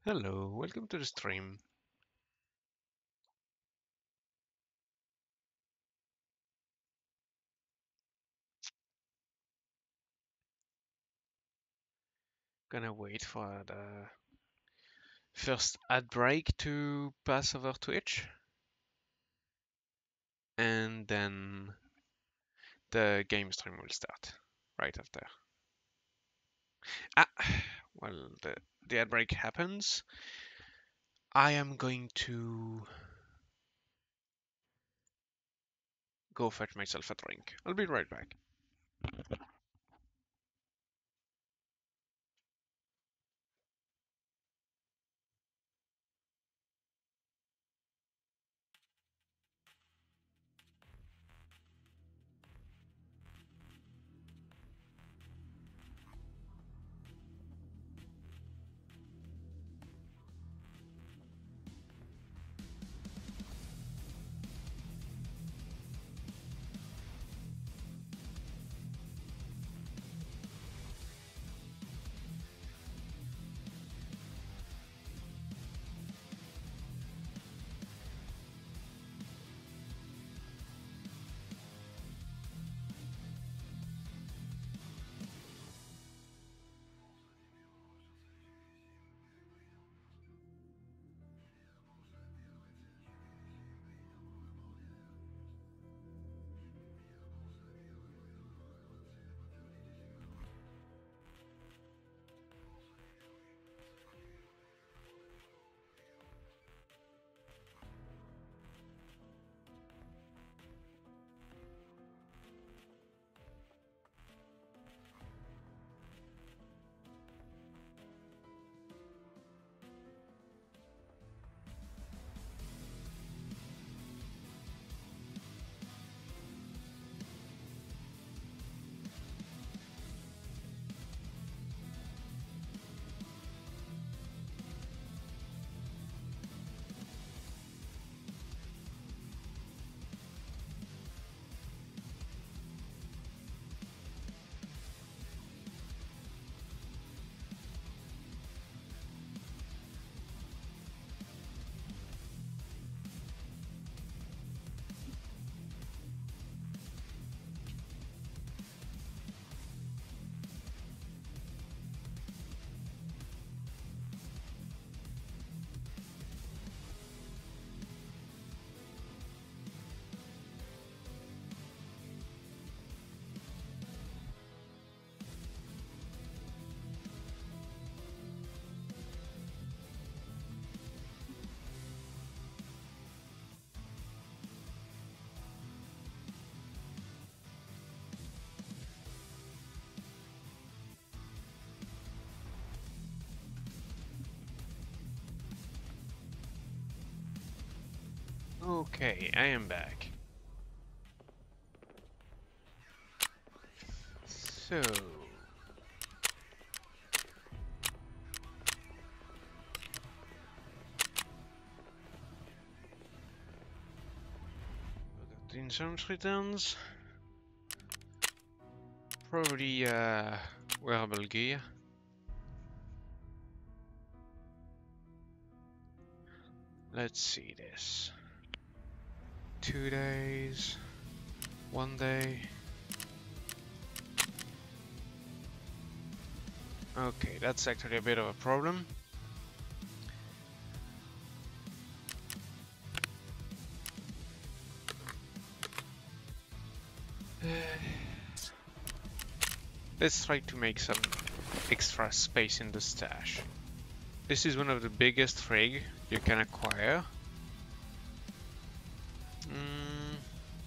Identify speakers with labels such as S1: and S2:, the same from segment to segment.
S1: Hello, welcome to the stream. Gonna wait for the first ad break to pass over Twitch, and then the game stream will start right after. Ah, well, the ad break happens. I am going to go fetch myself a drink. I'll be right back. Okay, I am back. So, the insurance returns. Probably wearable gear. Let's see this. 2 days, 1 day. Okay, that's actually a bit of a problem. Let's try to make some extra space in the stash. This is one of the biggest frig you can acquire. Mm,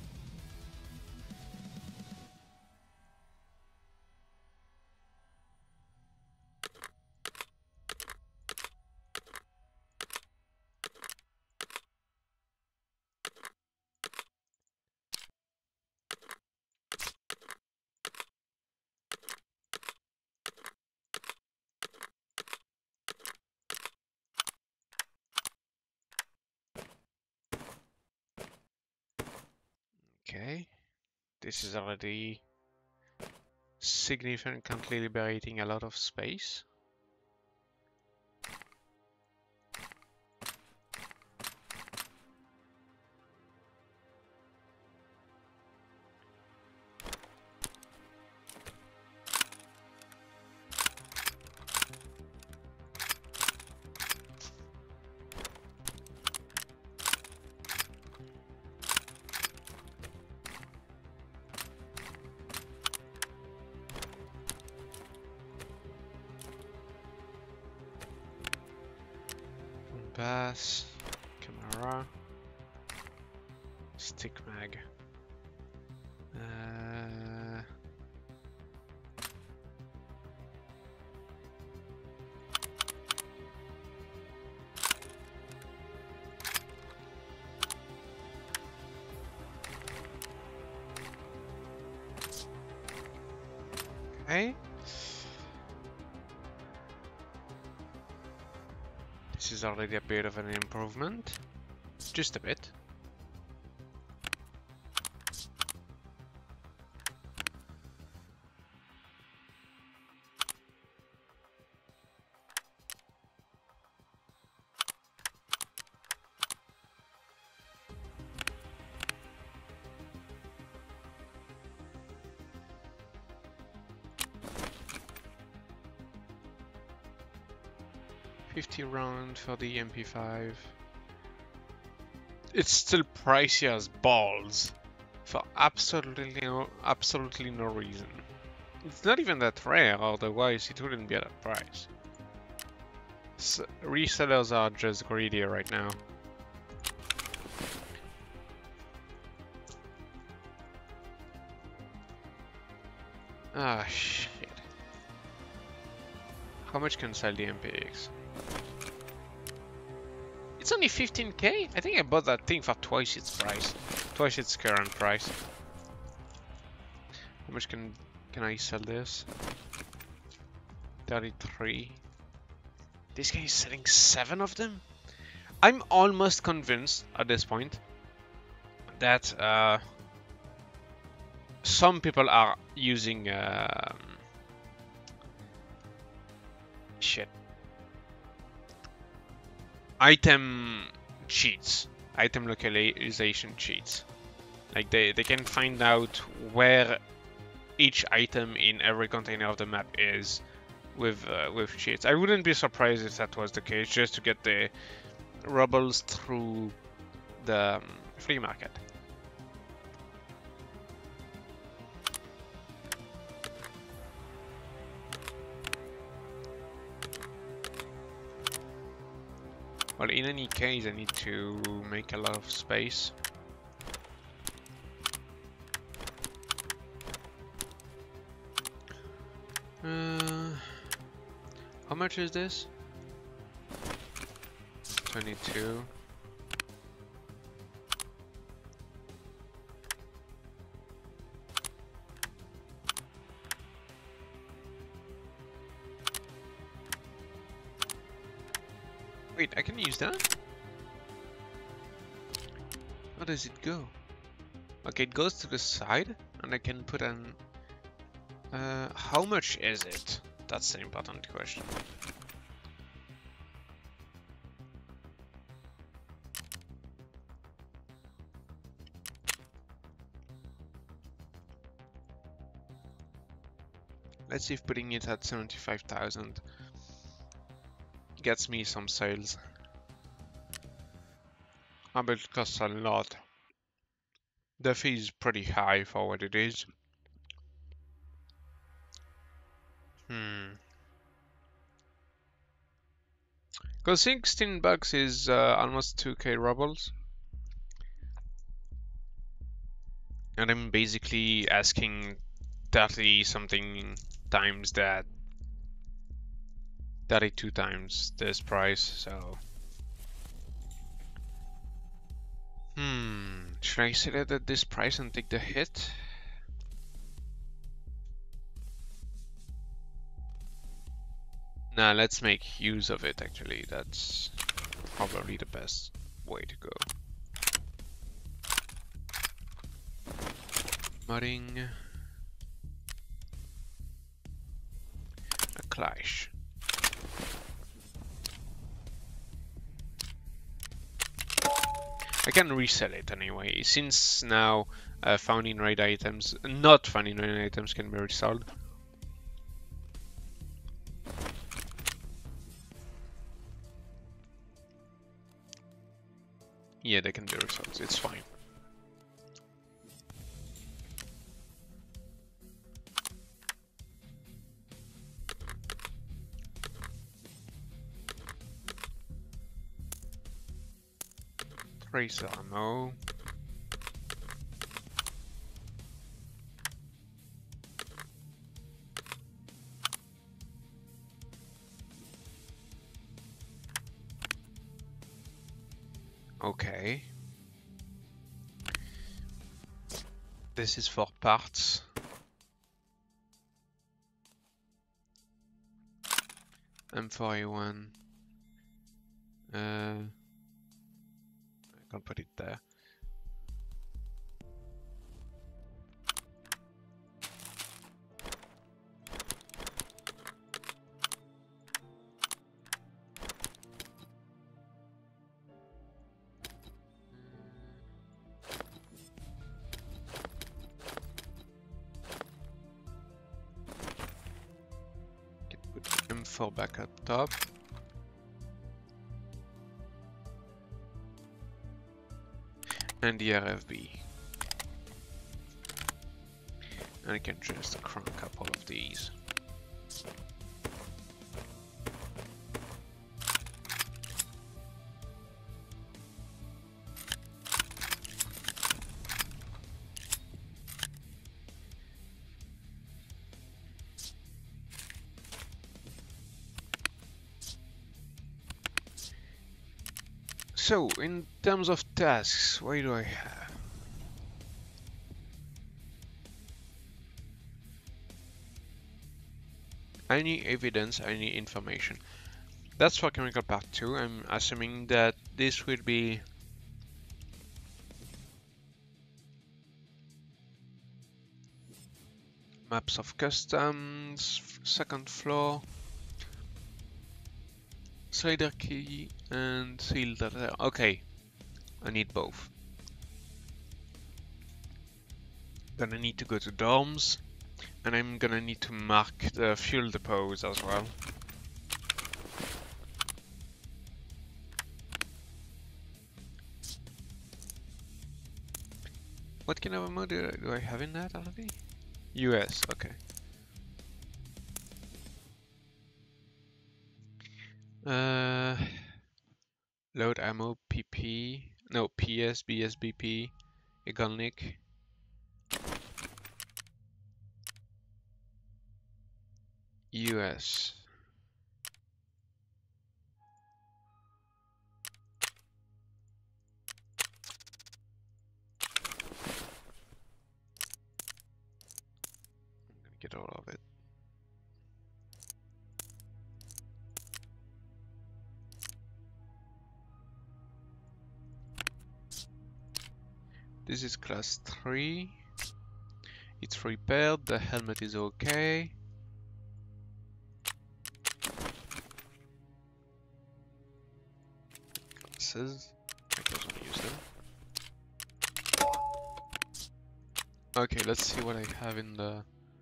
S1: okay, this is already significantly liberating a lot of space. Bass, camera, stick mag. Okay. This is already a bit of an improvement. Just a bit. $50 for the MP5. It's still pricey as balls for absolutely no reason. It's not even that rare, otherwise it wouldn't be at that price. Resellers are just greedy right now. Ah, shit. How much can sell the MPX? It's only 15k? I think I bought that thing for twice its price. Twice its current price. How much can I sell this? 33. This guy is selling 7 of them? I'm almost convinced at this point that some people are using shit. Item cheats. Item localization cheats. Like they can find out where each item in every container of the map is with cheats. I wouldn't be surprised if that was the case, just to get the rubles through the flea market. Well, in any case, I need to make a lot of space. How much is this? 22. Wait, I can use that? Where does it go? Okay, it goes to the side, and I can put an... how much is it? That's the important question. Let's see if putting it at 75,000 gets me some sales. I bet it costs a lot. The fee is pretty high for what it is. Because $16 is almost 2k rubles. And I'm basically asking 30 something times that. 32 times this price, so. Should I sell it at this price and take the hit? Nah, let's make use of it actually. That's probably the best way to go. Modding. A clash. I can resell it anyway, since now found in raid items, not found in raid items can be resold. Yeah, they can be resold, it's fine. tracer ammo. Okay. This is for parts. M4A1. I can't put it there. Can put M4 back at top. And the RFB. And I can just crank up all of these. So, in terms of tasks, what do I have? I need evidence, I need information. That's for chemical part 2. I'm assuming that this will be maps of customs, second floor, slider key, and sealed data. Okay, I need both. Gonna need to go to dorms, and I'm gonna need to mark the fuel depots as well. What kind of ammo do I have in that already? US, okay. Load ammo, PP, no, PS, BSBP, Egalnik. US. I'm gonna get all of it. This is class 3. It's repaired, the helmet is okay. Glasses, I just want to use them. Okay, let's see what I have in the...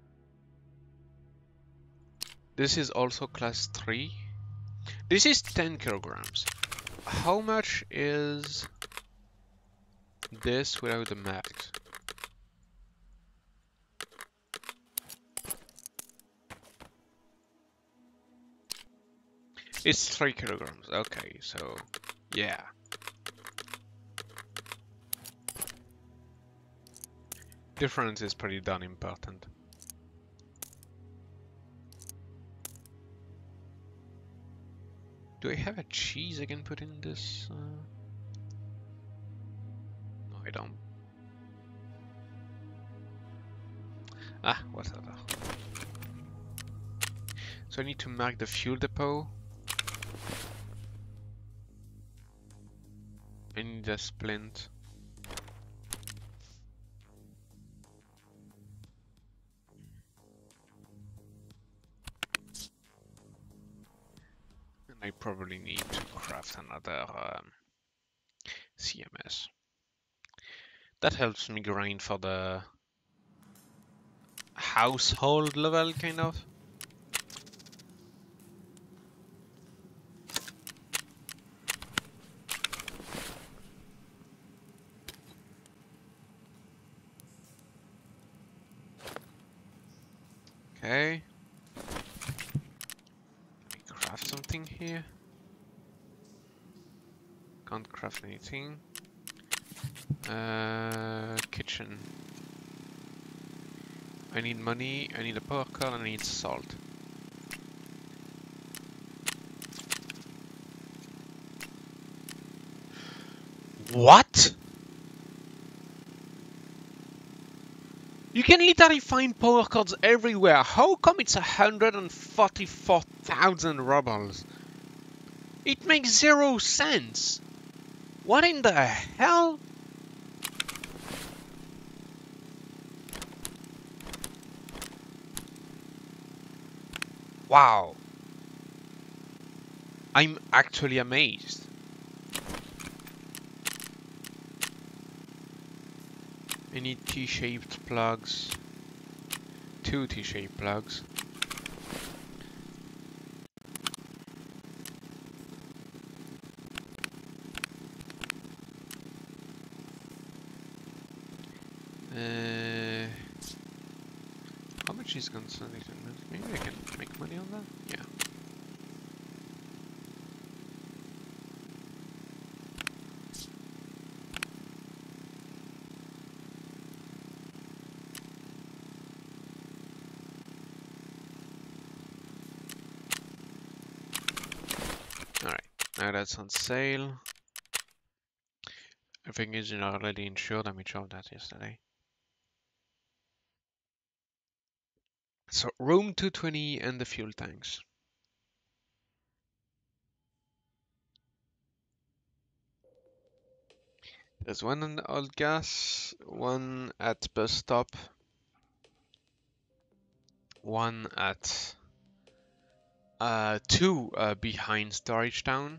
S1: This is also class 3. This is 10 kilograms. How much is this without the max? It's 3 kilograms. Okay, so yeah. Difference is pretty darn important. Do I have a cheese I can put in this? No, I don't. Ah, whatever. So I need to mark the fuel depot. I need a splint. And I probably need to craft another CMS. That helps me grind for the household level, kind of. Okay. Can I craft something here? Can't craft anything. Kitchen. I need money, I need a power cord, and I need salt. What? You can literally find power cords everywhere. How come it's 144,000 rubles? It makes zero sense. What in the hell? Wow. I'm actually amazed. I need T-shaped plugs. 2 T-shaped plugs. How much is consolidated? Maybe I can make money on that? Yeah. Alright, now that's on sale. Everything is already insured, and we showed that yesterday. So, room 220 and the fuel tanks. There's one on the old gas, one at bus stop, one at two behind Storage Town.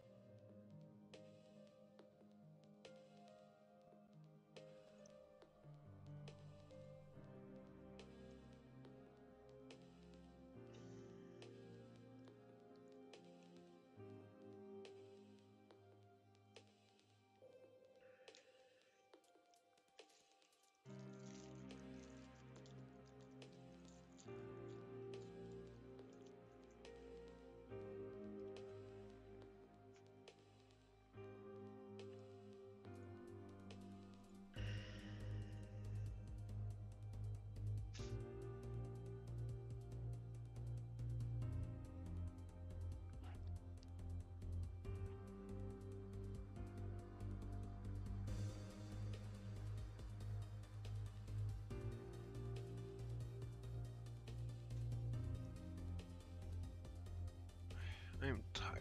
S1: I'm tired.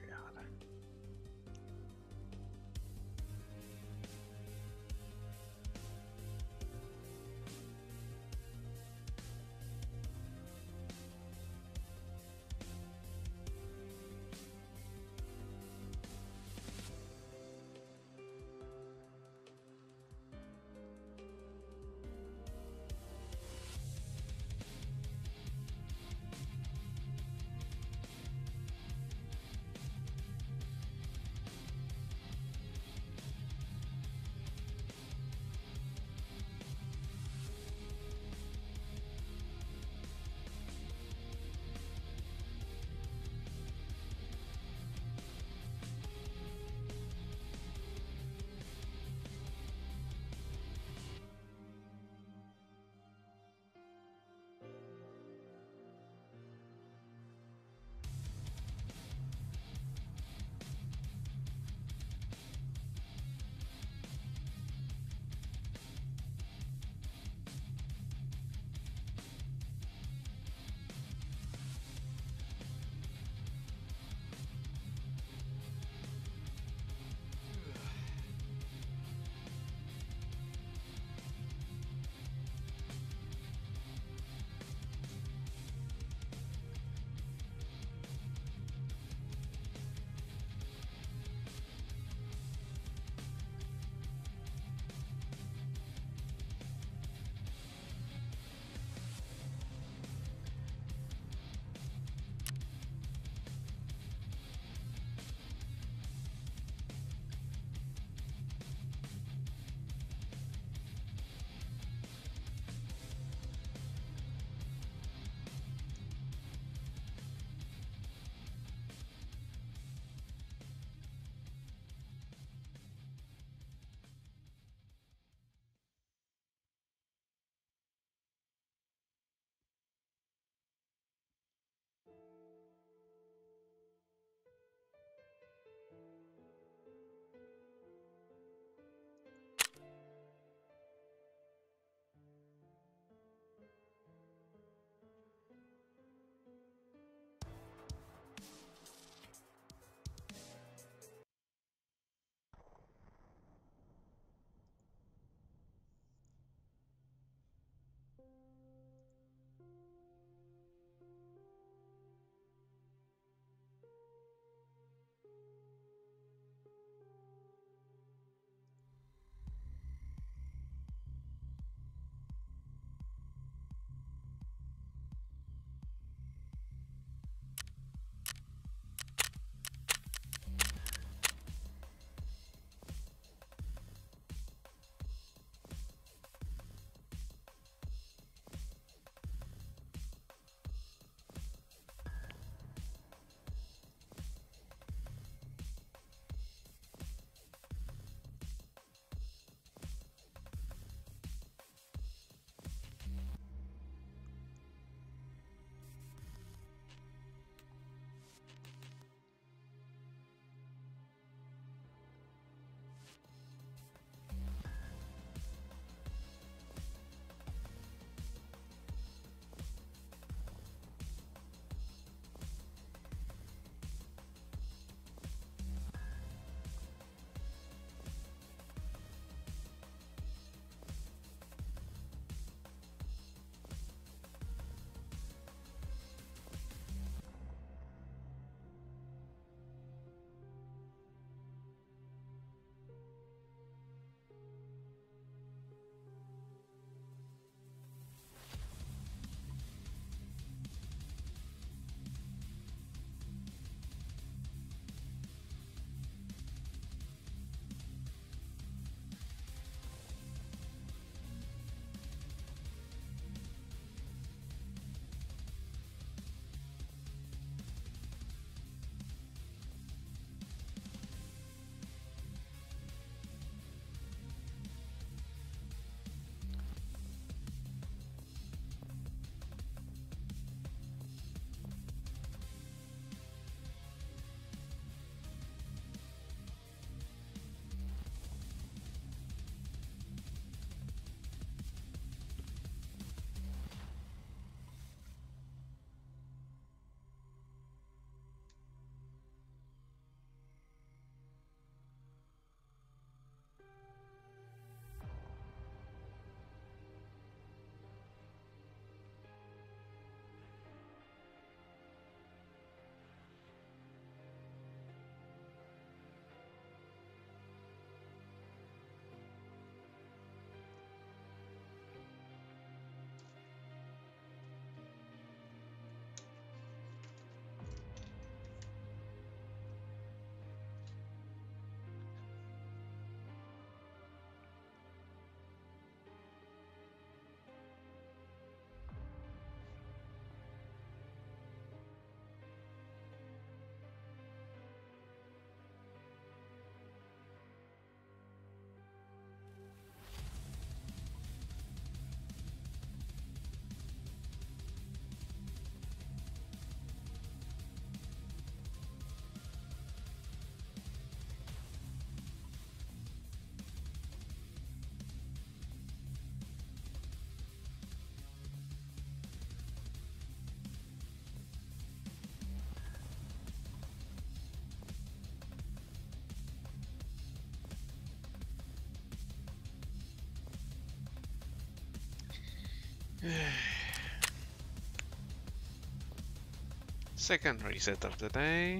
S1: Second reset of the day.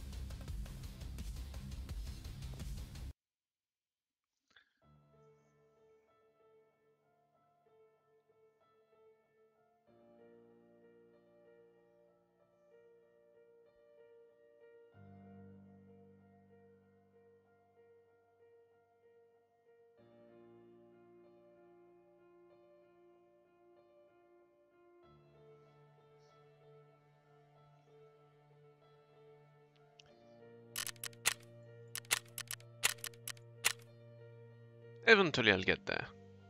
S1: Eventually I'll get there.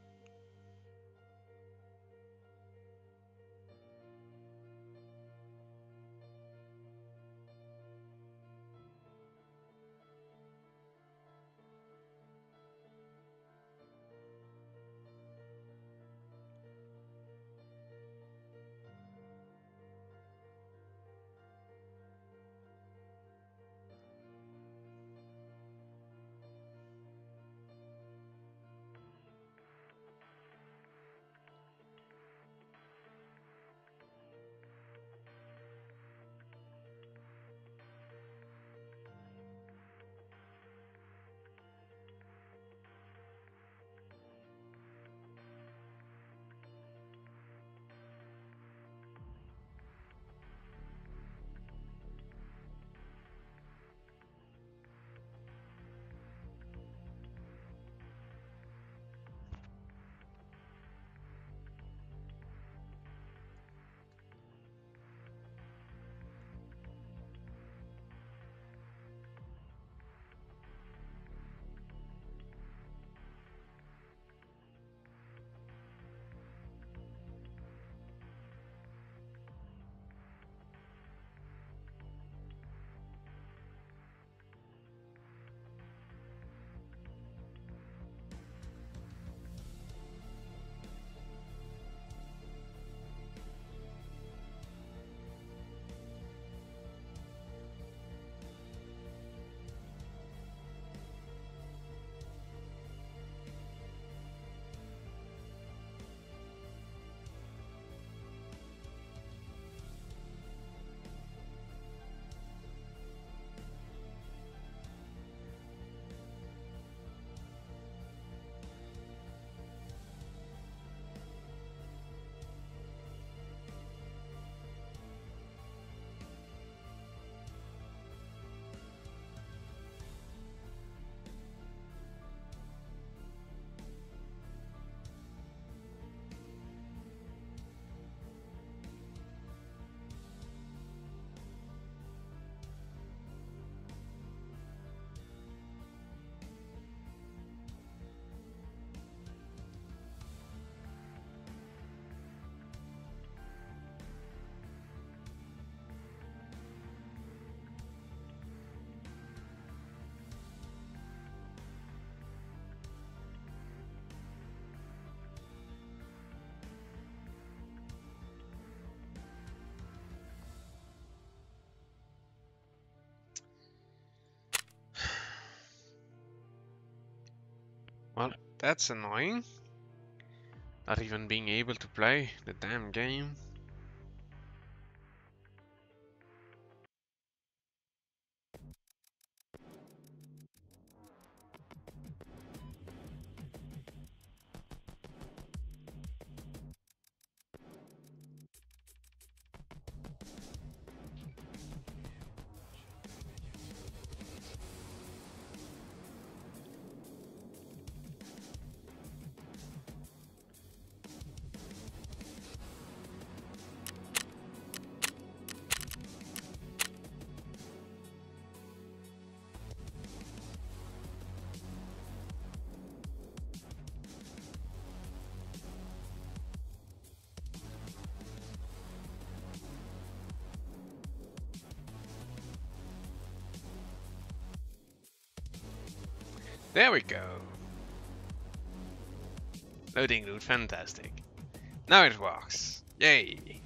S1: Well, that's annoying. Not even being able to play the damn game. There we go. Loading loot, fantastic. Now it works. Yay.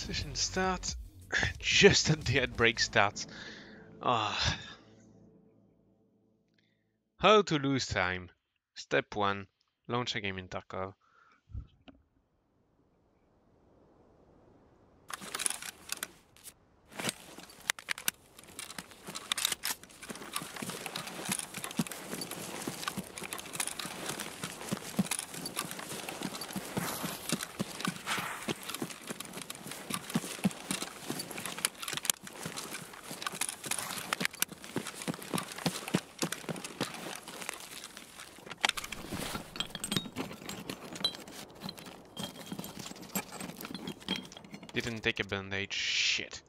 S1: Session start. Just at the ad break starts. Ah. How to lose time. Step 1. Launch a game in Tarkov. Didn't take a bandage. Shit.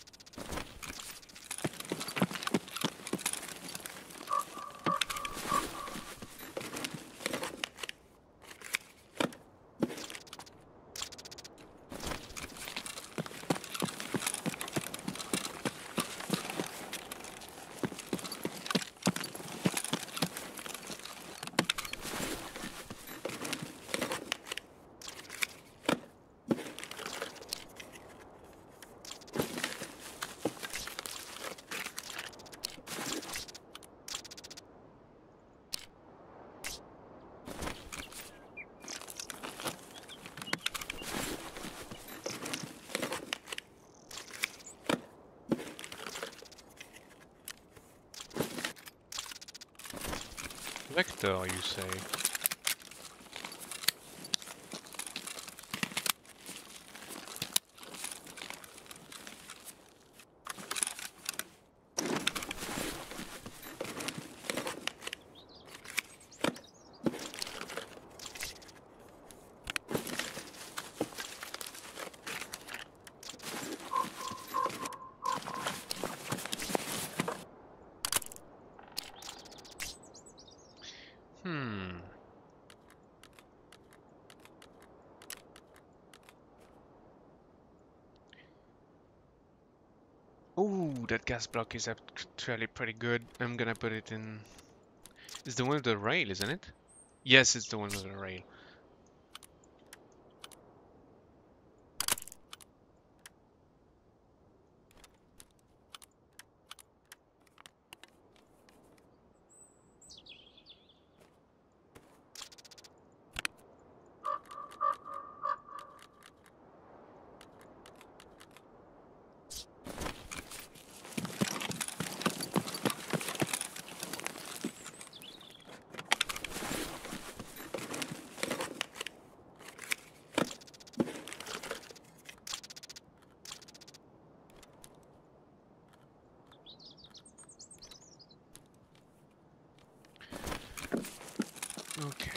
S1: Vector, you say? Hmm. Ooh, that gas block is actually pretty good. I'm gonna put it in... It's the one with the rail, isn't it? Yes, it's the one with the rail. Okay.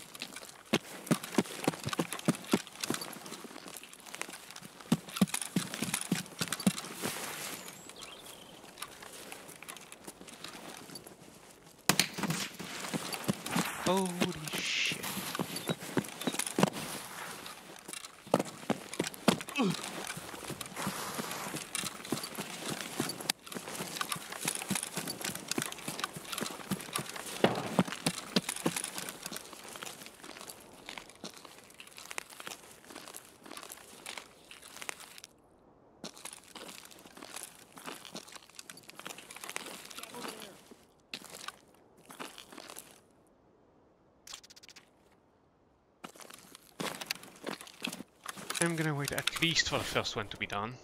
S1: Holy shit. I'm gonna wait at least for the first one to be done.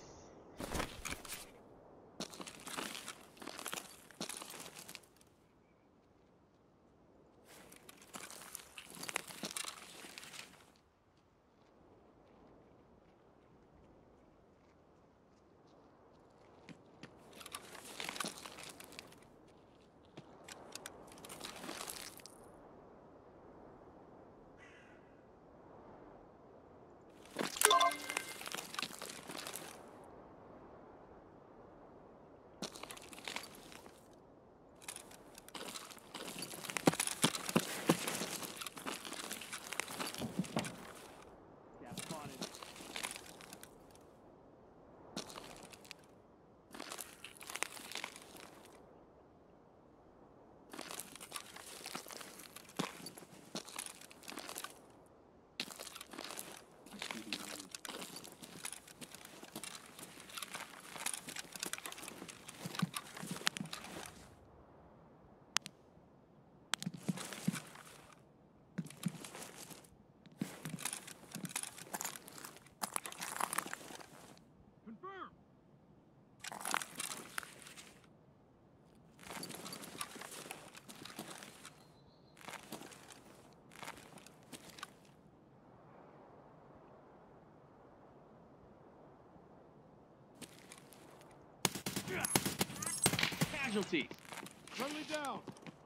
S2: casualties.
S3: Friendly down.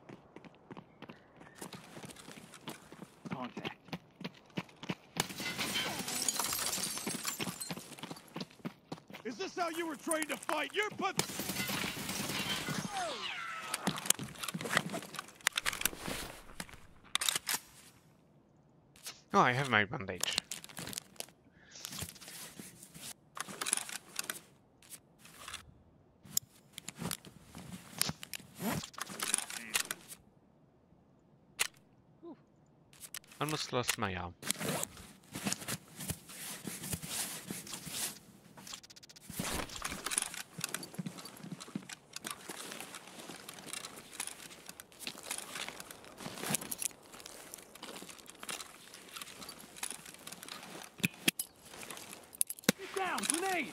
S2: Contact.
S3: Is this how you were trained to fight? You're but.
S1: Oh, I have my bandage. Ooh. Almost lost my arm.
S2: Get down! Grenade!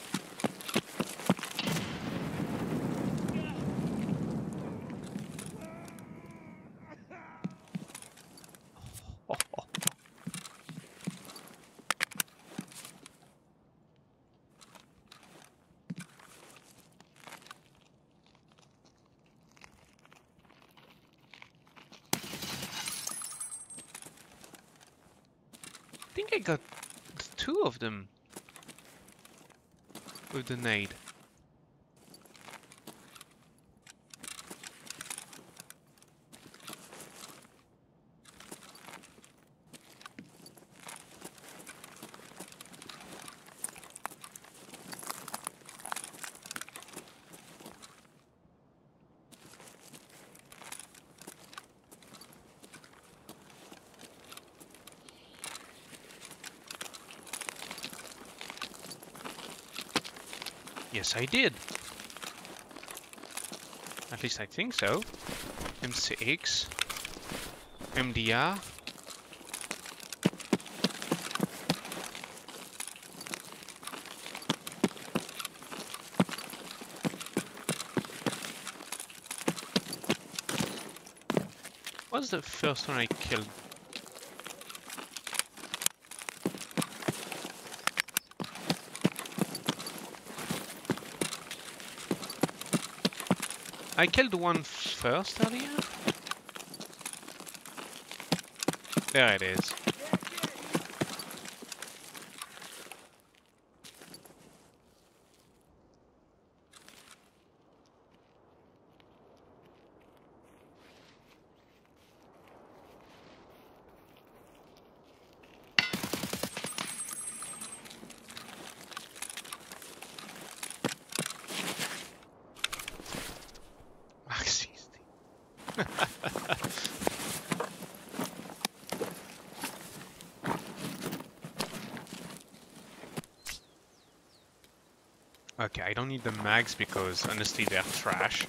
S1: I think I got 2 of them with the nade. Yes, I did. At least I think so. MCX. MDR. What's the first one I killed? I killed one first earlier? There it is. Marxist. Okay, I don't need the mags because honestly they're trash.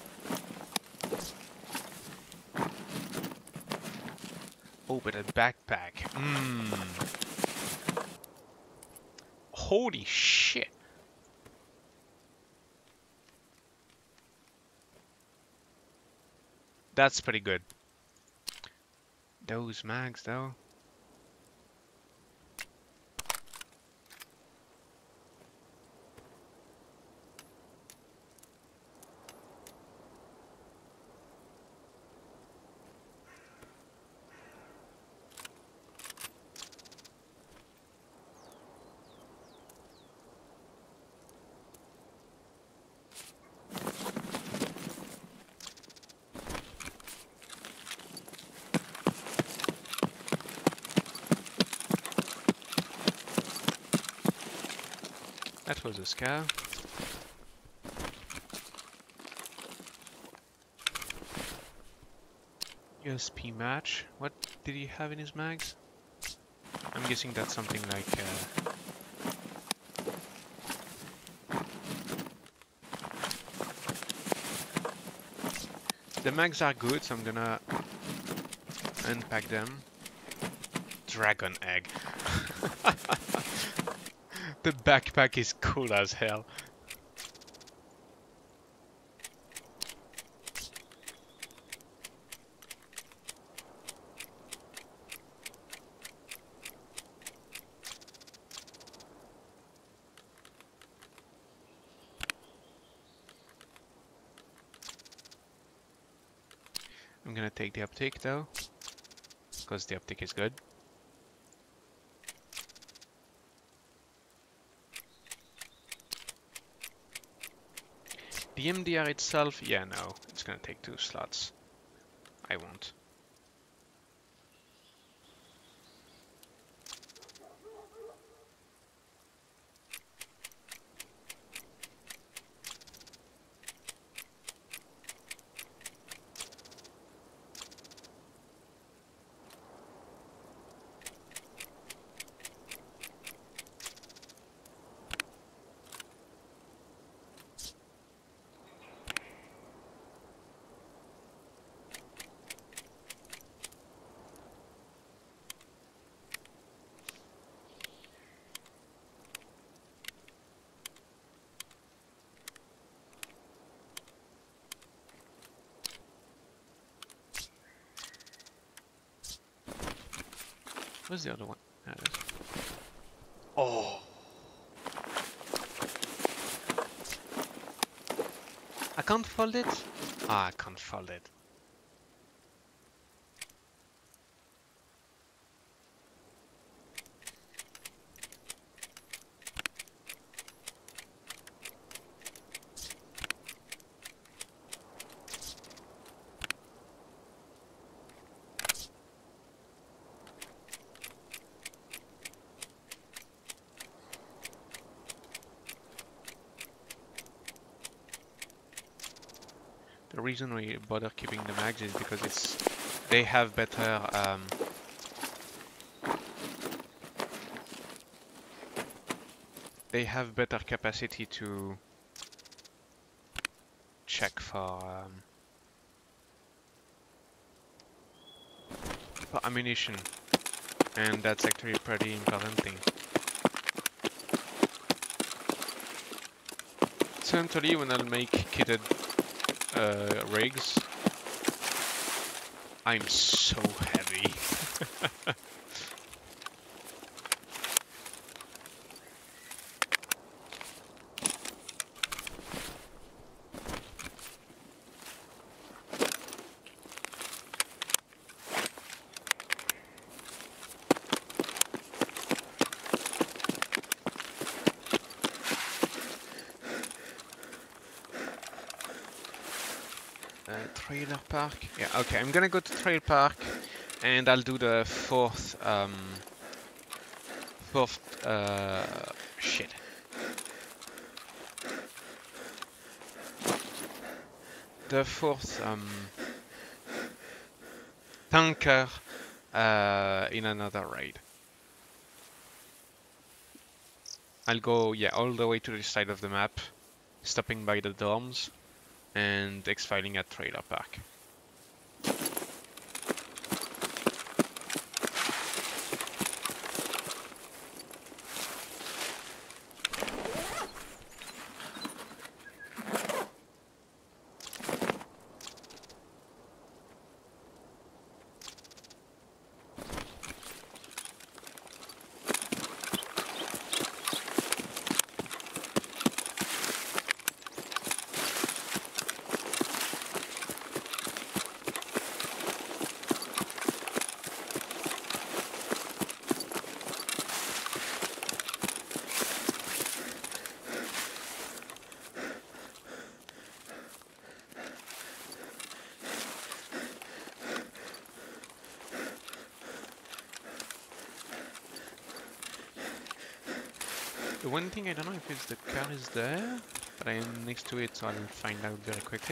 S1: Oh, but a backpack. Holy shit. That's pretty good. Those mags though. That was a scar. USP match. What did he have in his mags? I'm guessing that's something like the mags are good, so I'm gonna unpack them. Dragon egg. The backpack is cool as hell. I'm gonna take the optic though, because the optic is good. The MDR itself, yeah, no, it's gonna take 2 slots. I won't. Where's the other one? There it is. Oh! I can't fold it? Ah, I can't fold it. The reason we bother keeping the mags is because they have better capacity to check for ammunition, and that's actually a pretty important thing. Certainly, when I'll make kitted rigs, I'm so heavy. Trailer park? Yeah, okay, I'm gonna go to trailer park and I'll do the fourth, shit. The fourth, tanker, in another raid. I'll go, yeah, all the way to the side of the map, stopping by the dorms, and exfiling at trailer park. The one thing I don't know if the car is there, but I am next to it, so I'll find out very quickly.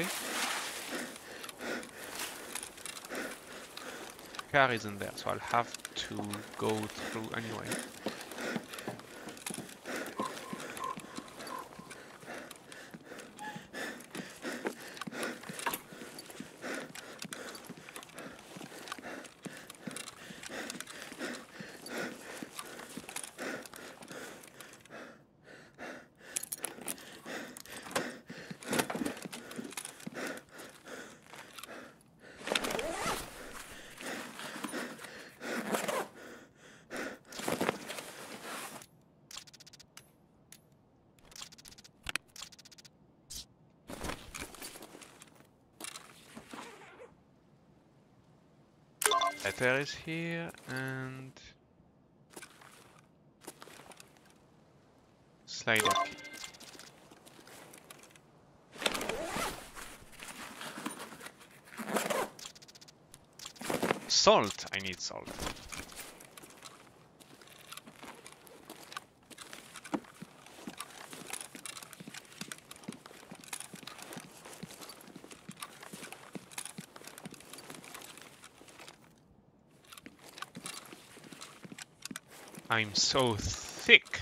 S1: Car isn't there, so I'll have to go through anyway. Ether is here, and slider key. Salt! I need salt. I'm so thick.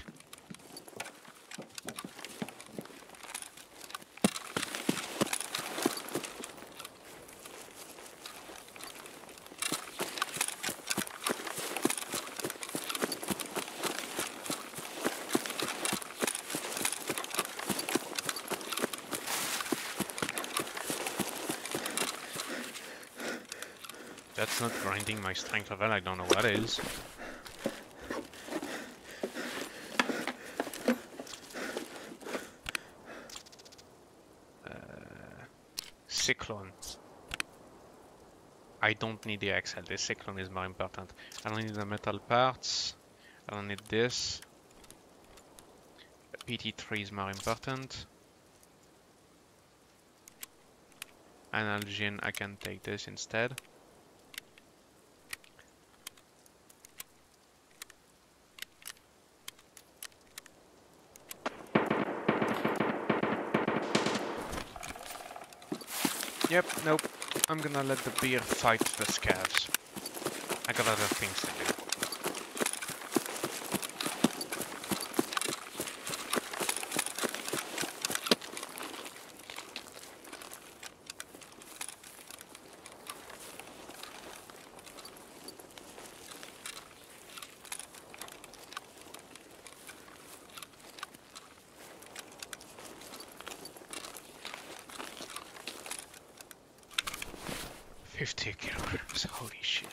S1: That's not grinding my strength level, I don't know what is. Cyclone. I don't need the XL, the cyclone is more important. I don't need the metal parts. I don't need this. PT3 is more important. Analgin, I can take this instead. Yep, nope. I'm gonna let the beer fight the scavs. I got other things to do. $50 kilograms, holy shit.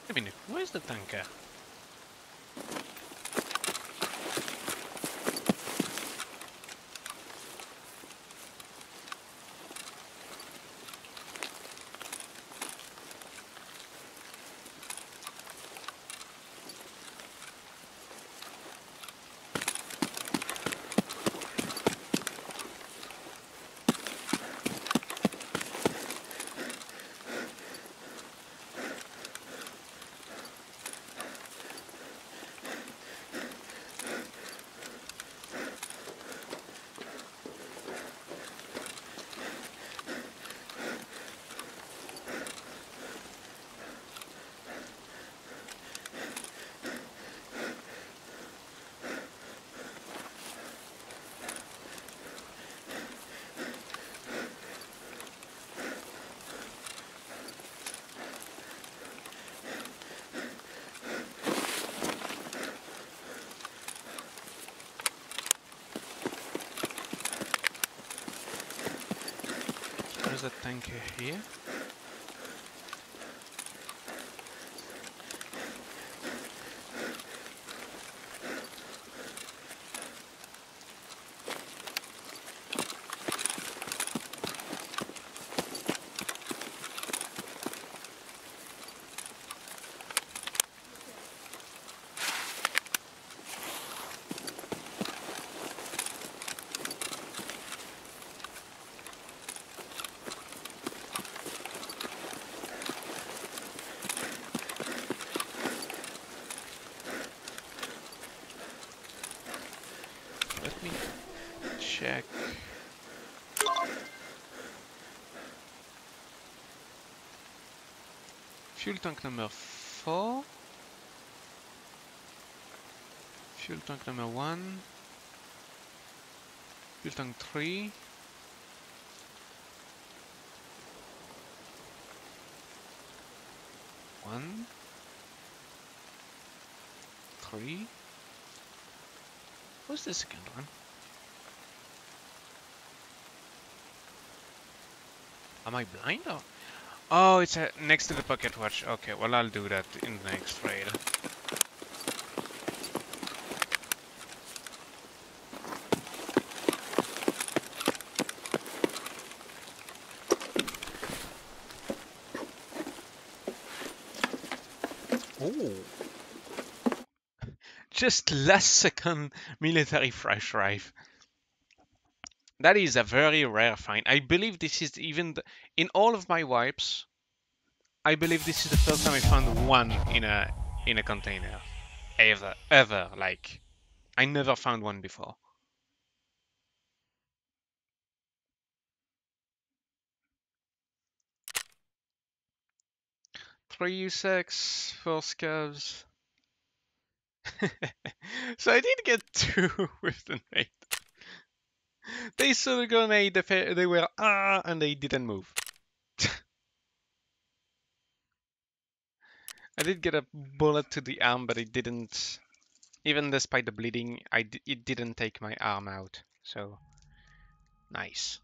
S1: I mean, where's the tanker? Where's the tanker here? Let me check. Fuel tank number 4. Fuel tank number 1. Fuel tank 3. One. 3. What's the second one? Am I blind or? Oh, it's next to the pocket watch. Okay, well I'll do that in the next raid. Oh, just last second military flash drive. That is a very rare find. I believe this is even in all of my wipes. I believe this is the first time I found one in a container, ever. Like, I never found one before. Three U6, 4 scavs. So I did get 2 with the nade. They saw the grenade, they were and they didn't move. I did get a bullet to the arm, but it didn't. Even despite the bleeding, it didn't take my arm out. So nice.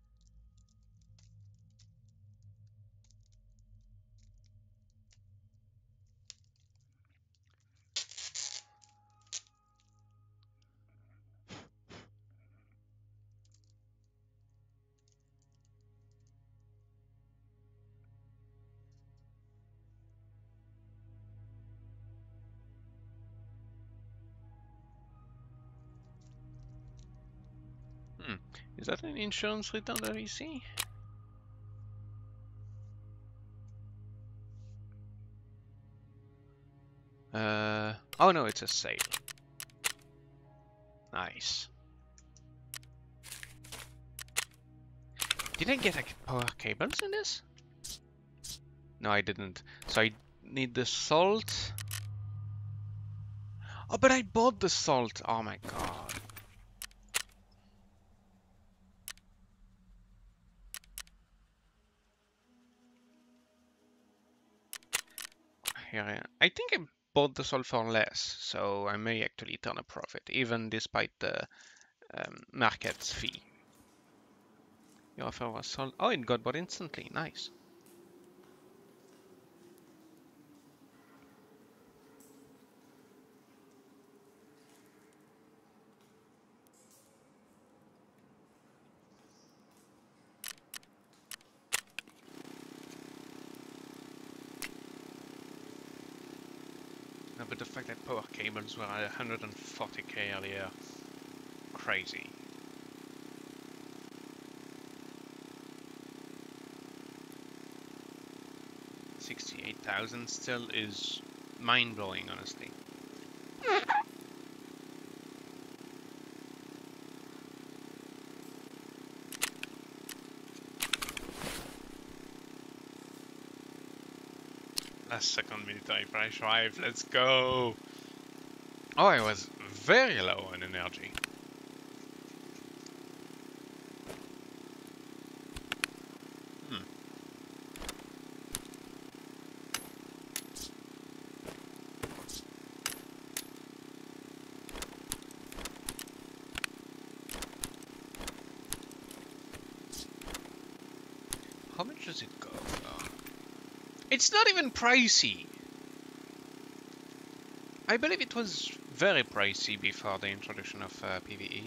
S1: Is that an insurance return that we see? Oh no, it's a sale. Nice. Did I get power cables in this? No, I didn't. So I need the salt. Oh, but I bought the salt. Oh my god. Here, I think I bought the salt for less, so I may actually turn a profit, even despite the market's fee. Your offer was sold. Oh, it got bought instantly. Nice. No, but the fact that power cables were at 140k earlier, crazy. $68,000 still is mind-blowing, honestly. Last second military flash drive, let's go! Oh, I was very low on energy. How much does it go for? It's not even pricey! I believe it was very pricey before the introduction of PvE.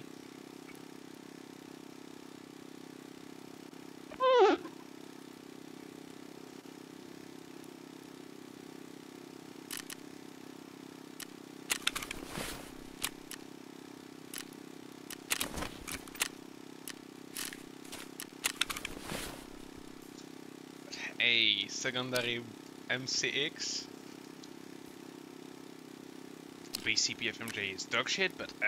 S1: A secondary MCX. BCP FMJ is dog shit, but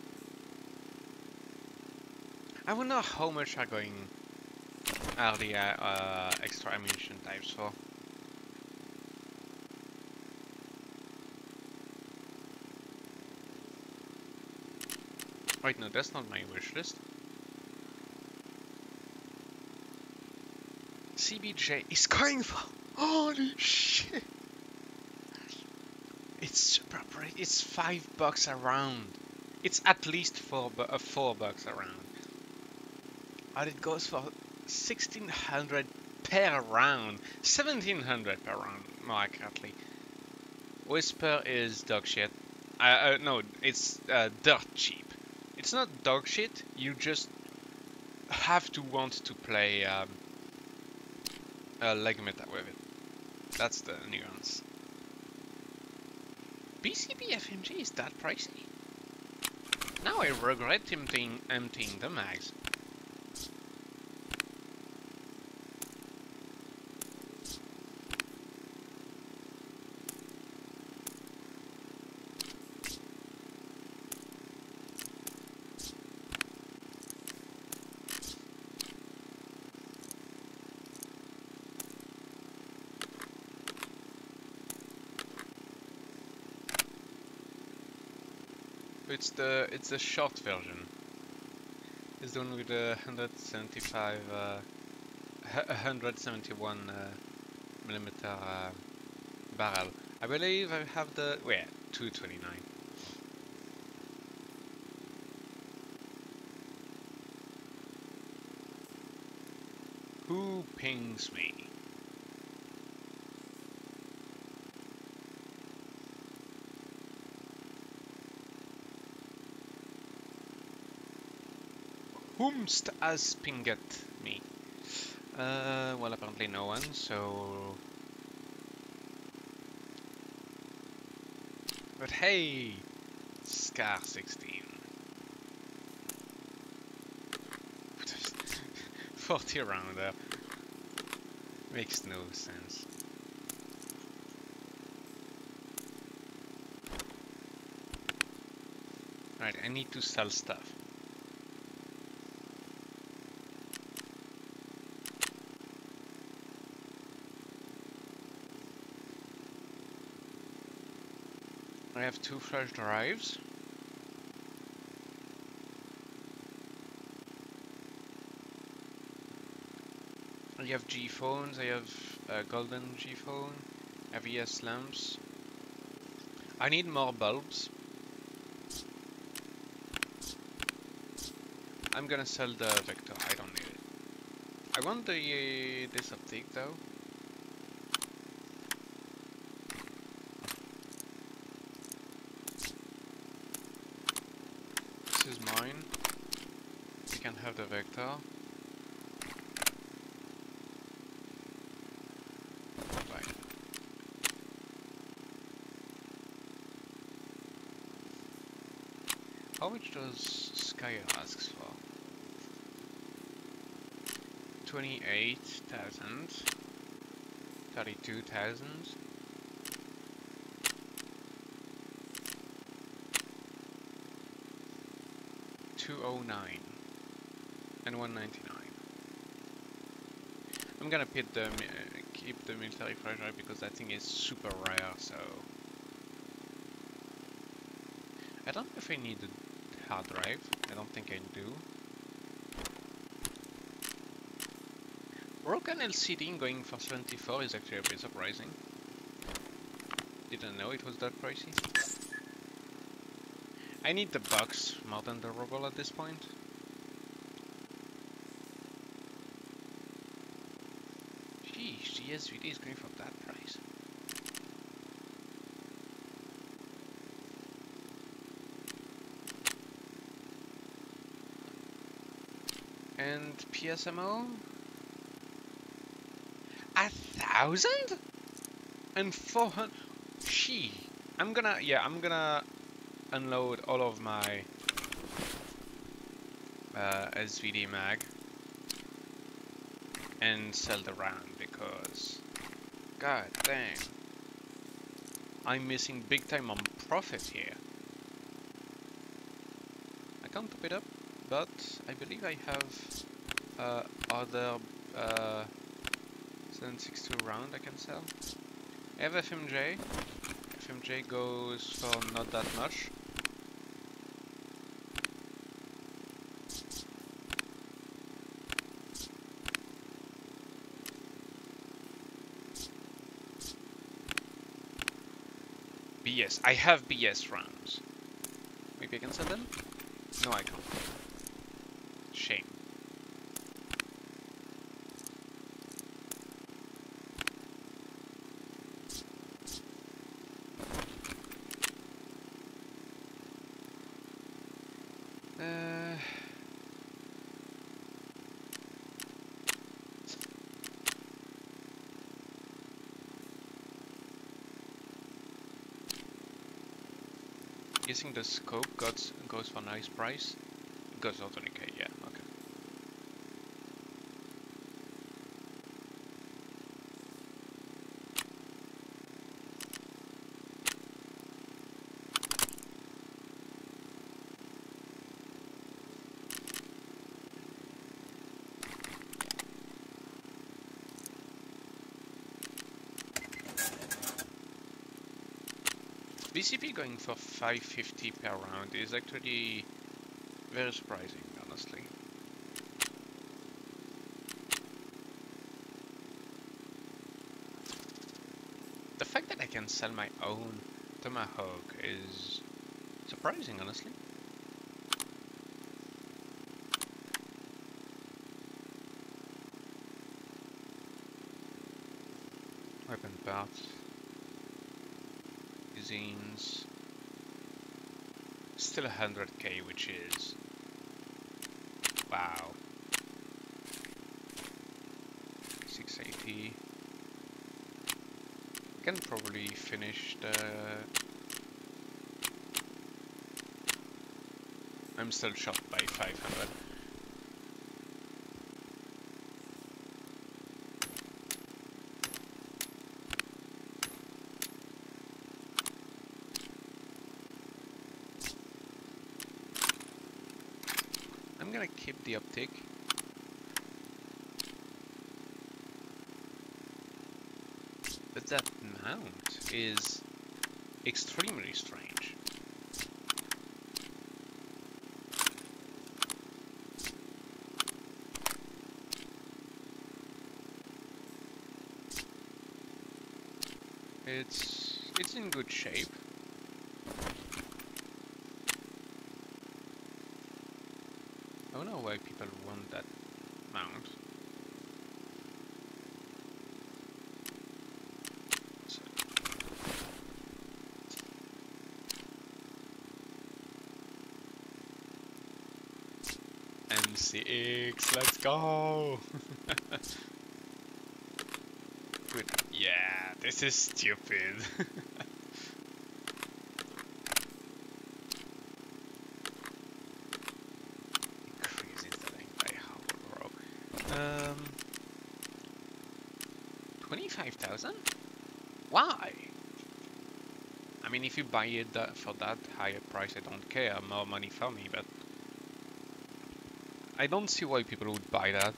S1: I wonder how much are the extra ammunition types for. Wait, no, that's not my wish list. CBJ is going for. Holy shit! It's super bright. It's $5 a round. It's at least $4 a round. And it goes for 1,600 per round. 1,700 per round, more accurately. Whisper is dog shit. No, it's dirt cheap. It's not dog shit. You just have to want to play leg meta with it. That's the nuance. BCP FMG is that pricey? Now I regret emptying the mags. It's the short version. It's the one with the 171 millimeter barrel. I believe I have the 229. Who pings me? Whomst has pinged me? Well, apparently no one, so... But hey! Scar 16. 40 around there. Makes no sense. Right, I need to sell stuff. I have 2 flash drives. I have G phones, I have a golden G phone, I have ES lamps. I need more bulbs. I'm gonna sell the Vector, I don't need it. I want this optic though. This is mine. You can have the Vector. Bye. how much does Skyer asks for? 28,000, 32,000. 209 and 199. I'm gonna keep the military flash drive because that thing is super rare, so I don't know if I need a hard drive. I don't think I do. Broken LCD going for 74 is actually a bit surprising. Didn't know it was that pricey. I need the box more than the ruble at this point. Sheesh, the SVD is going for that price. And PSMO? 1,000? And 400? Gee, I'm gonna unload all of my SVD mag and sell the RAM because god dang, I'm missing big time on profit here. I can't top it up, but I believe I have other 7.62 round I can sell. I have FMJ. FMJ goes for not that much. BS. I have BS rounds. Maybe I can sell them? No, I can't. Shame. Guessing the scope goes for nice price. It goes for 20k, yeah, okay. BCP going for 550 per round is actually very surprising, honestly. The fact that I can sell my own Tomahawk is surprising, honestly. Weapon parts. Zines. Still 100k, which is wow. 680. Can probably finish the. I'm still shot by 500. I'm gonna keep the optic. But that mount is extremely strange. It's in good shape. I don't know why people want that mount. So. MCX, let's go! Good. Yeah, this is stupid. 25,000? Why? I mean, if you buy it for that higher price, I don't care. More money for me, but I don't see why people would buy that.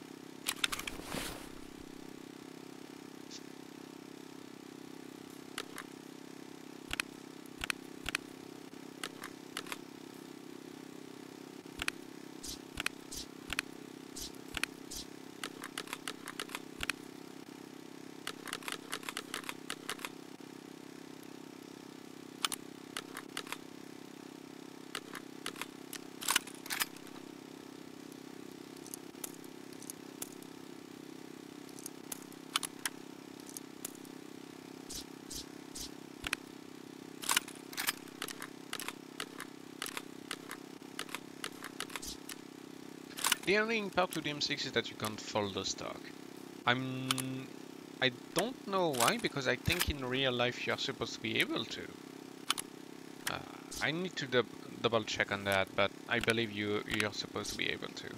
S1: The only part to the M6 is that you can't fold the stock. I don't know why, because I think in real life you're supposed to be able to. I need to double check on that, but I believe you're supposed to be able to.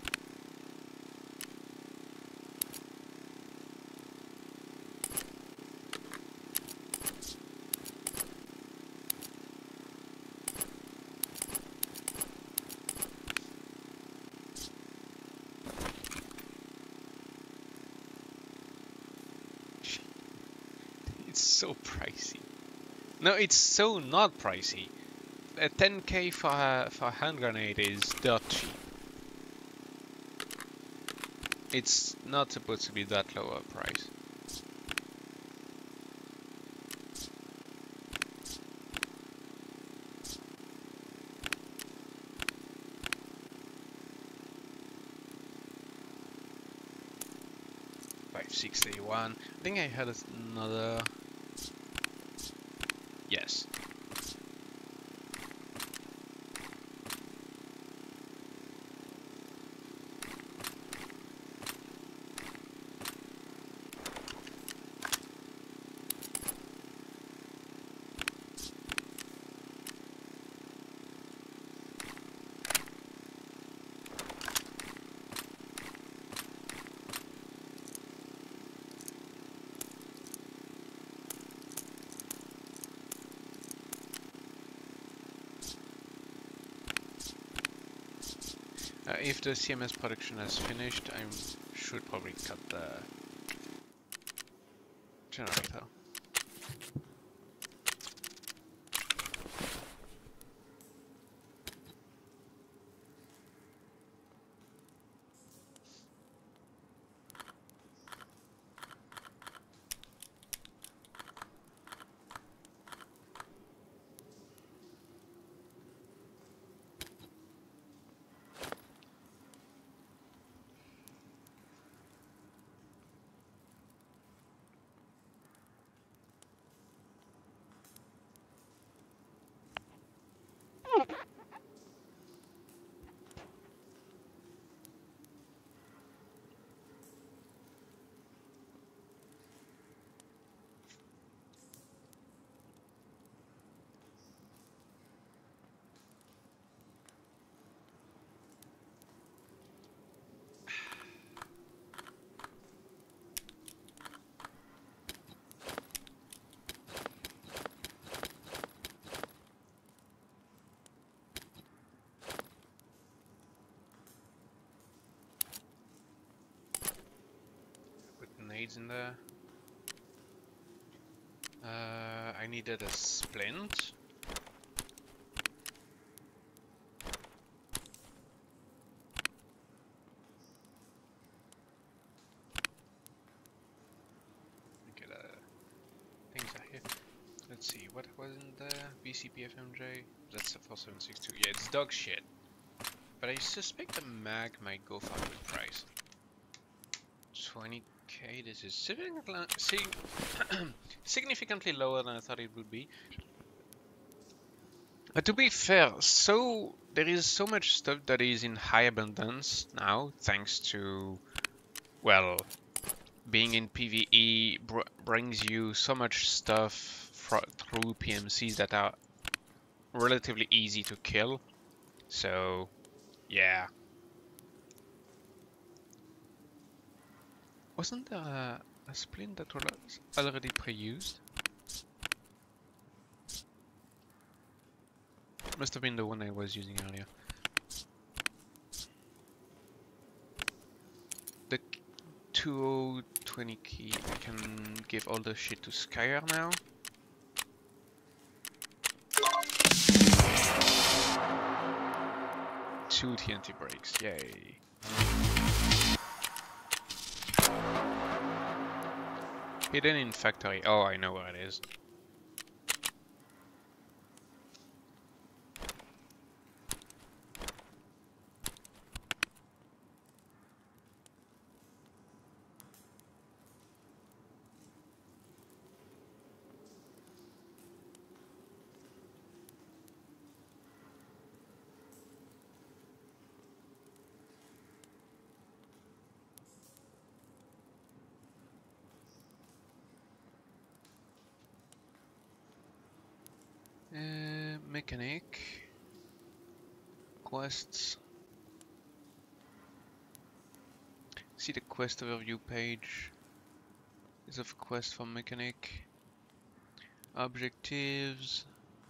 S1: It's so pricey. No, it's so not pricey. A 10k for a hand grenade is dirt cheap. It's not supposed to be that low a price. $561. I think I had another. Yes. If the CMS production has finished, I should probably cut the generator. Nades in there. I needed a splint. Okay, the things are here. Let's see, what was in there? BCP FMJ. That's a 4762. Yeah, it's dog shit. But I suspect the mag might go for a good price. 20k, this is significantly lower than I thought it would be. But to be fair, there is so much stuff that is in high abundance now, thanks to, well, being in PvE brings you so much stuff through PMCs that are relatively easy to kill. So, yeah. Wasn't there a splint that was already pre-used. Must have been the one I was using earlier. The 2020 key, I can give all the shit to Skyer now. Two TNT breaks, yay. Hidden in factory. Oh, I know where it is. Mechanic. Quests. See the quest overview page. Is of quest for mechanic. Objectives.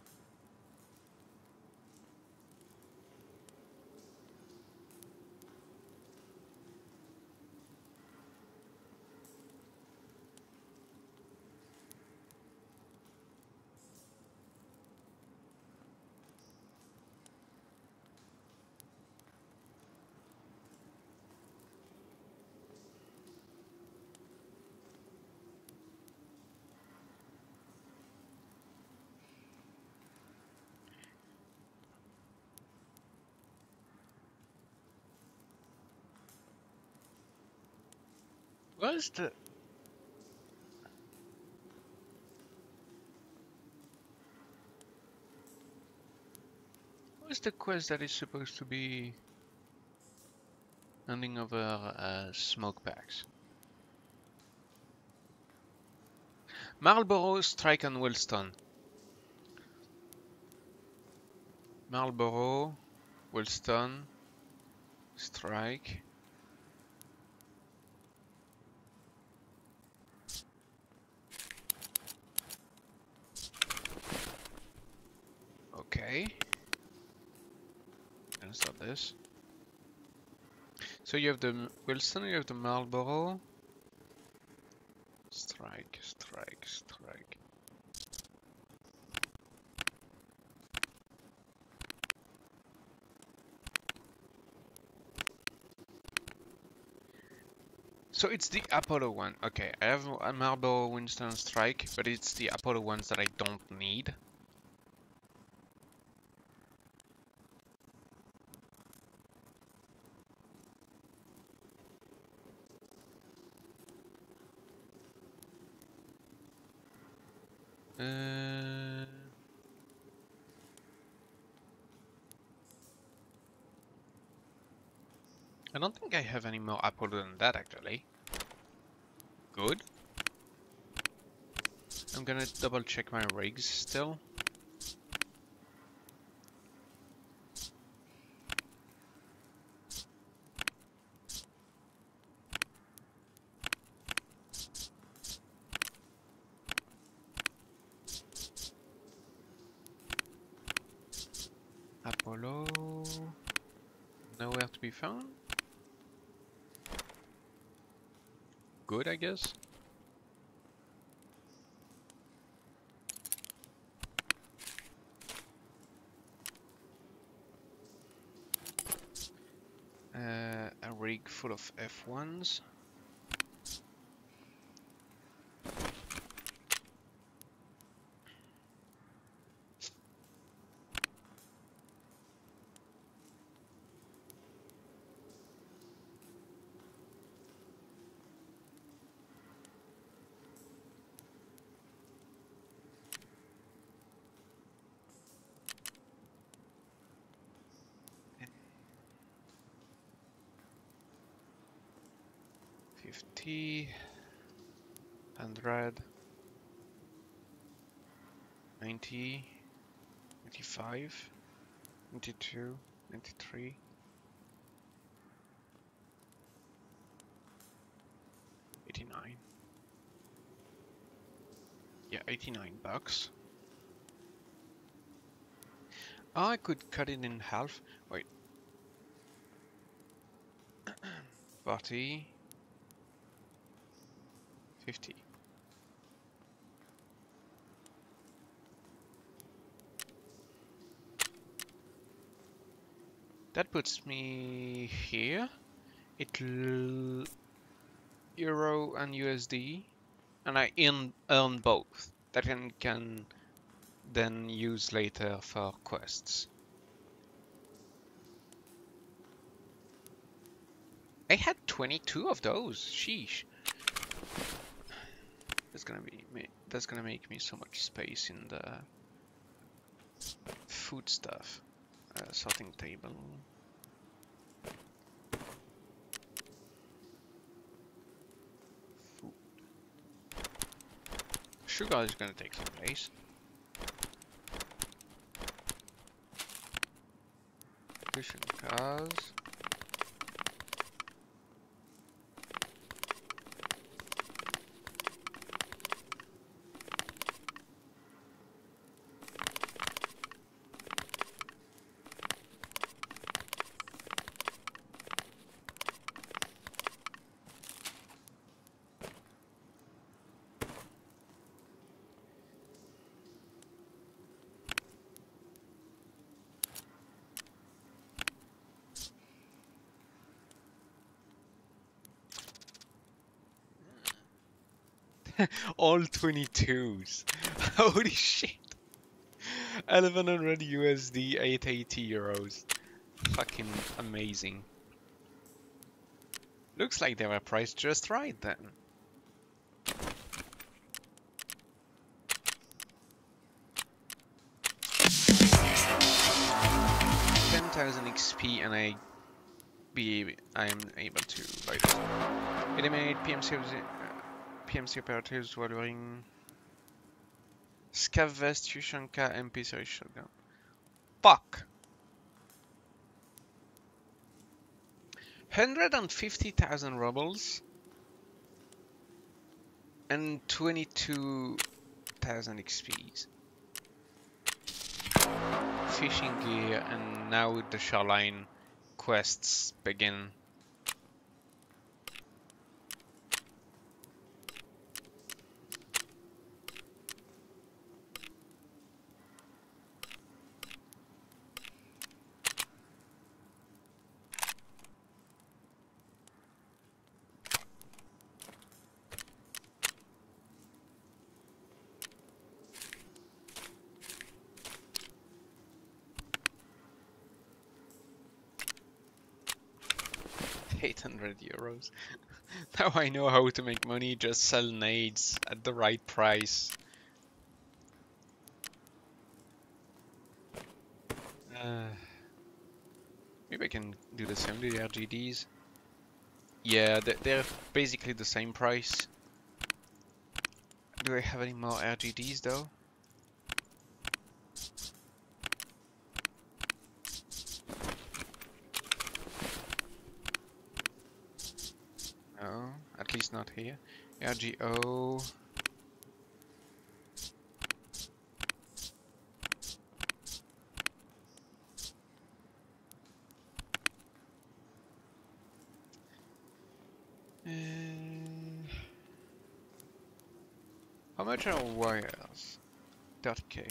S1: Where's the quest that is supposed to be handing over smoke packs? Marlboro, Strike and Wilston. Marlboro, Wilston, Strike. Okay. Gonna start this. So you have the Wilston, you have the Marlboro. Strike, strike, strike. So it's the Apollo one. Okay, I have a Marlboro, Winston, Strike, but it's the Apollo ones that I don't need. I don't think I have any more Apollo than that actually. Good. I'm gonna double check my rigs still. Apollo, nowhere to be found. Good, I guess. A rig full of F1s. $50, $100, $90, $95, $92, $93, $89. $89. Oh, I could cut it in half. Wait. 40, 50. That puts me here. It'll Euro and USD, and I earn both. That can then use later for quests. I had 22 of those. Sheesh. That's gonna make me so much space in the food stuff. Sorting table. Food. Sugar is gonna take some place. Fishing cars. All 22s. Holy shit. 1100 USD, 880 euros. Fucking amazing. Looks like they were priced just right then. 10,000 XP and I am able to buy this. Eliminate PMC operatives while wearing Scav vest, Yushanka, MP3 shotgun. Fuck! 150,000 rubles and 22,000 XPs. Fishing gear, and now the shoreline quests begin. €800. Now I know how to make money, just sell nades at the right price. Maybe I can do the same with the RGDs. Yeah, they're basically the same price. Do I have any more RGDs though? No, at least not here. RGO. How much are wires? 30k.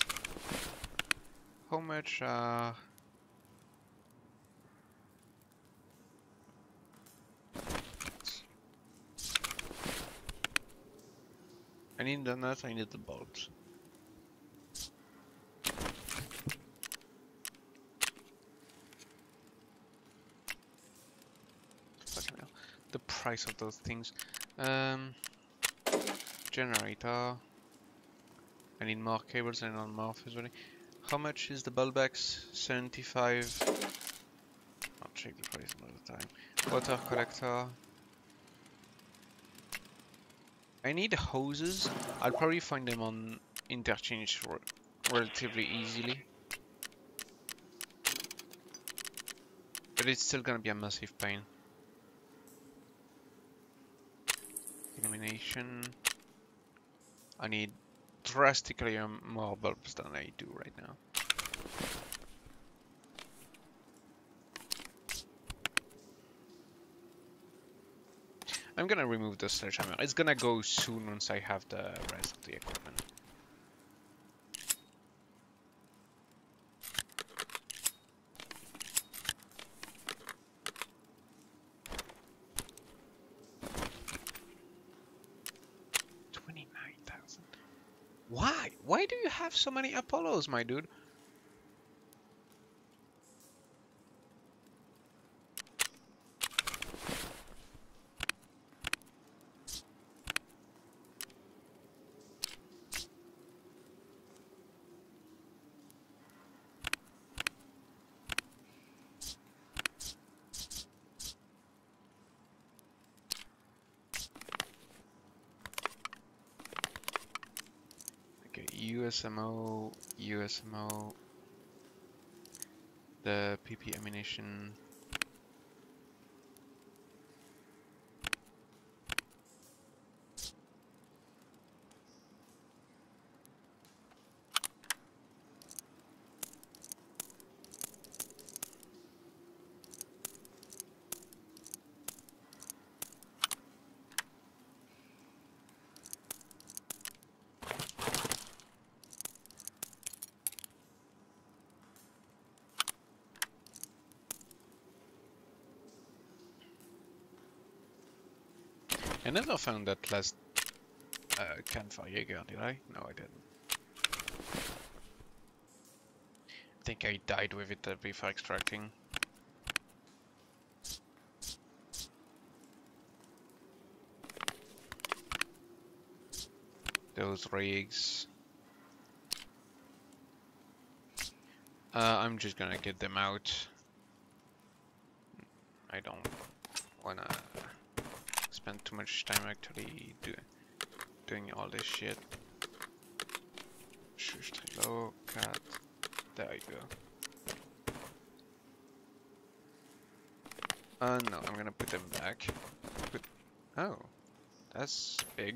S1: How much are... I need the nut, I need the bolts. Fucking hell. The price of those things. Generator. I need more cables and on more physically. How much is the bulbex? 75. I'll check the price another time. Water collector. I need hoses. I'll probably find them on interchange relatively easily. But it's still gonna be a massive pain. Illumination. I need drastically more bulbs than I do right now. I'm gonna remove the sledgehammer. It's gonna go soon once I have the rest of the equipment. Why? Why do you have so many Apollos, my dude? Okay, USMO, USMO, the PP ammunition. I never found that last Campfire Jaeger, did I? No, I didn't. I think I died with it before extracting. Those rigs. I'm just gonna get them out. I don't wanna spend too much time actually doing all this shit. Shush, low, cut. There you go. No, I'm gonna put them back. Oh, that's big.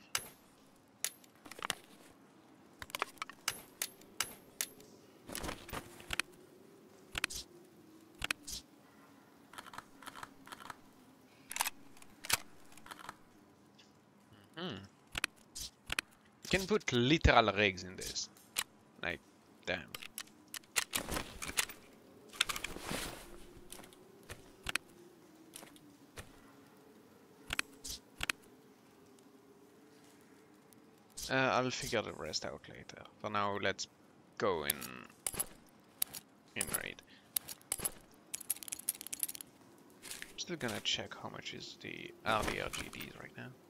S1: You can put literal rigs in this. Like, damn. I'll figure the rest out later. For now, let's go in raid. Still gonna check how much is the RGDs right now.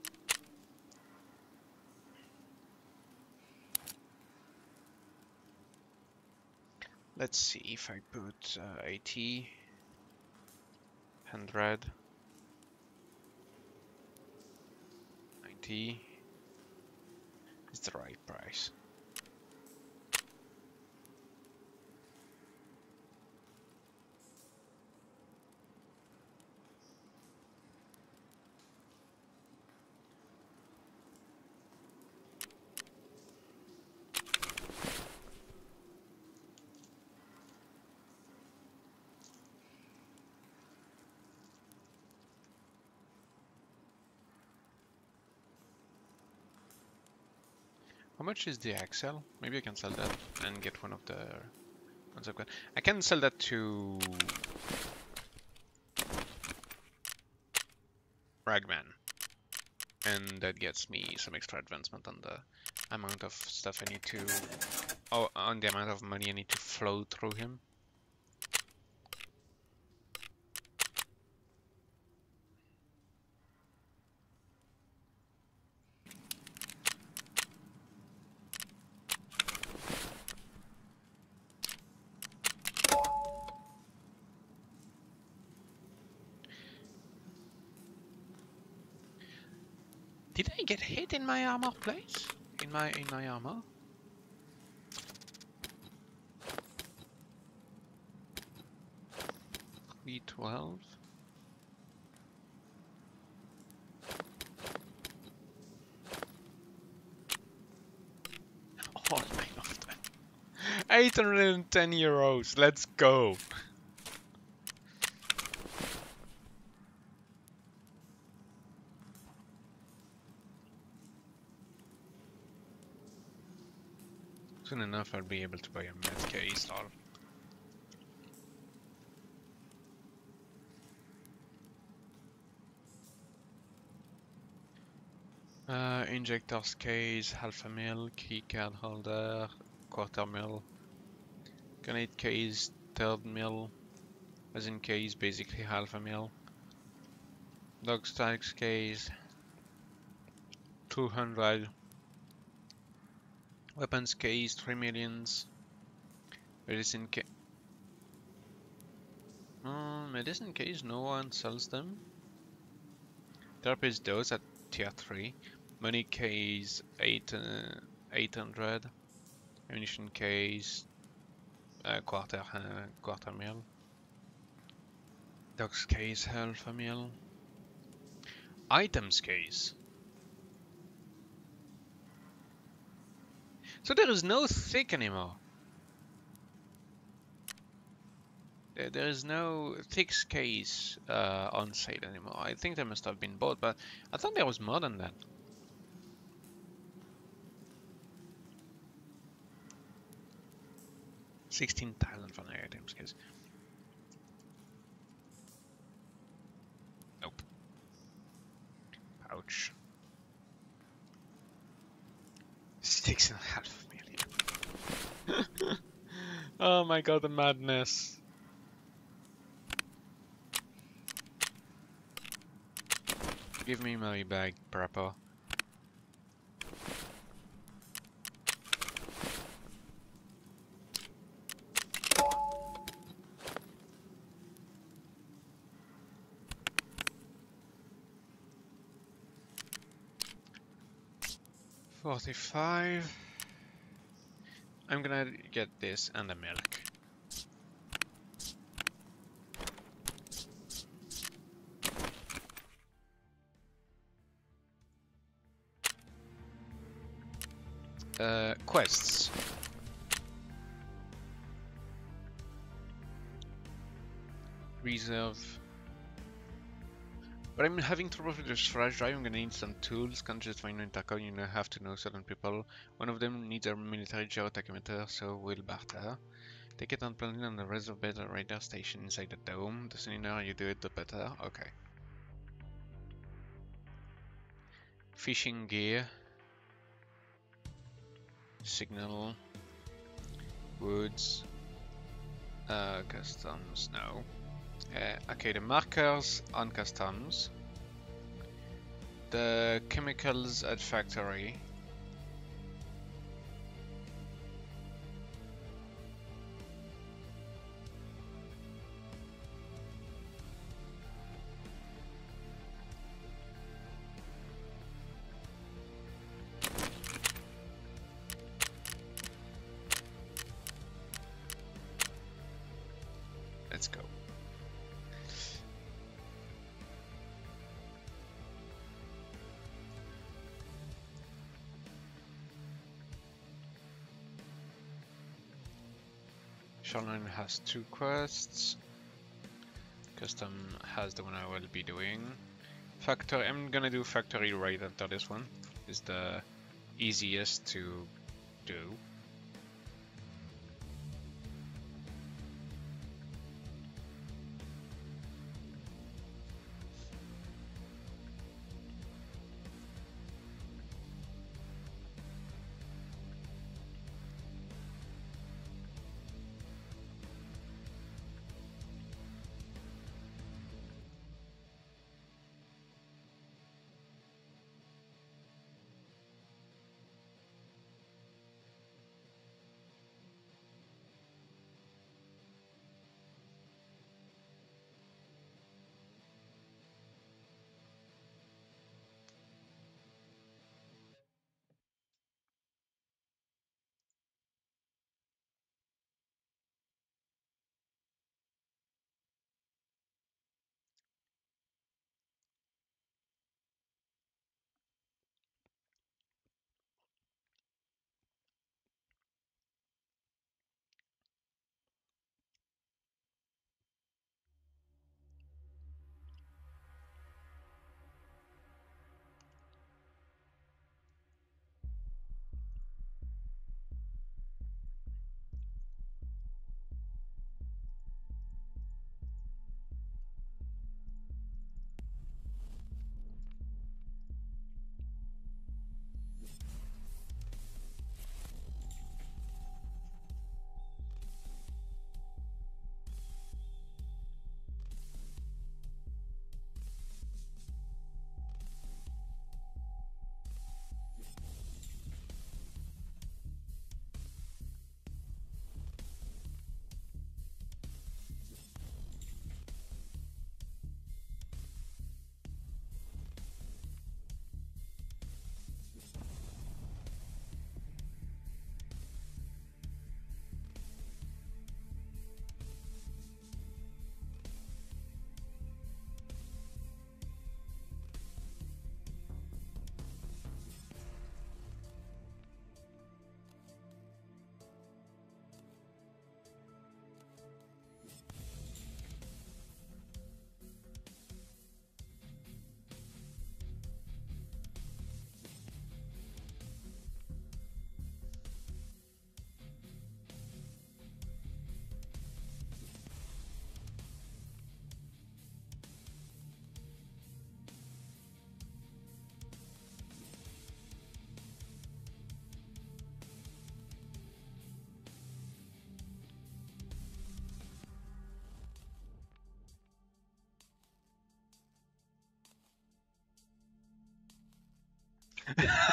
S1: Let's see if I put 80, 100, 90 is the right price. How much is the Axle? Maybe I can sell that and get one of the ones I've got. I can sell that to Ragman, and that gets me some extra advancement on the amount of stuff I need to, on the amount of money I need to flow through him. Did I get hit in my armor plate? In my armor? $312. €810. Let's go. Soon enough, I'll be able to buy a med case. Lol. Injectors case, half a mil, key card holder, quarter mil, grenade case, third mil, resin case, basically half a mil, dog tags case, 200, weapons case, 3 millions, medicine case. Medicine case, no one sells them. Therapist dose at tier 3. Money case 800. Ammunition case quarter mil. Dogs case half a mil. Items case. So there is no thick anymore. There is no thick case on sale anymore. I think they must have been bought, but I thought there was more than that. $16,000 for an items case. Nope. Pouch. 6.5 million. Oh my god, the madness. Give me my bag, Prepper. $45. I'm gonna get this and the milk. Quests. Reserve. But I'm having trouble with this flash drive. I'm gonna need some tools. Can't just find an intercom. You have to know certain people. One of them needs a military gyrotachymeter, so we'll barter. Take it and plant it on the reserve bed radar station inside the dome. The sooner you do it, the better. Okay. Fishing gear. Signal. Woods. Customs, no. Okay, the markers on customs. The chemicals at factory. Let's go. Shoreline has 2 quests. Custom has the one I will be doing. Factory, I'm gonna do factory right after this one. Is the easiest to do.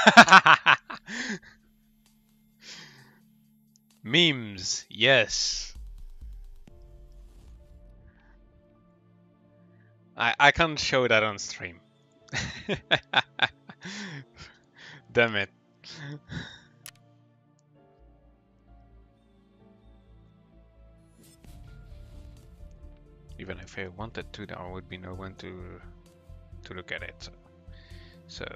S1: Memes, yes. I can't show that on stream. Damn it. Even if I wanted to, there would be no one to look at it. So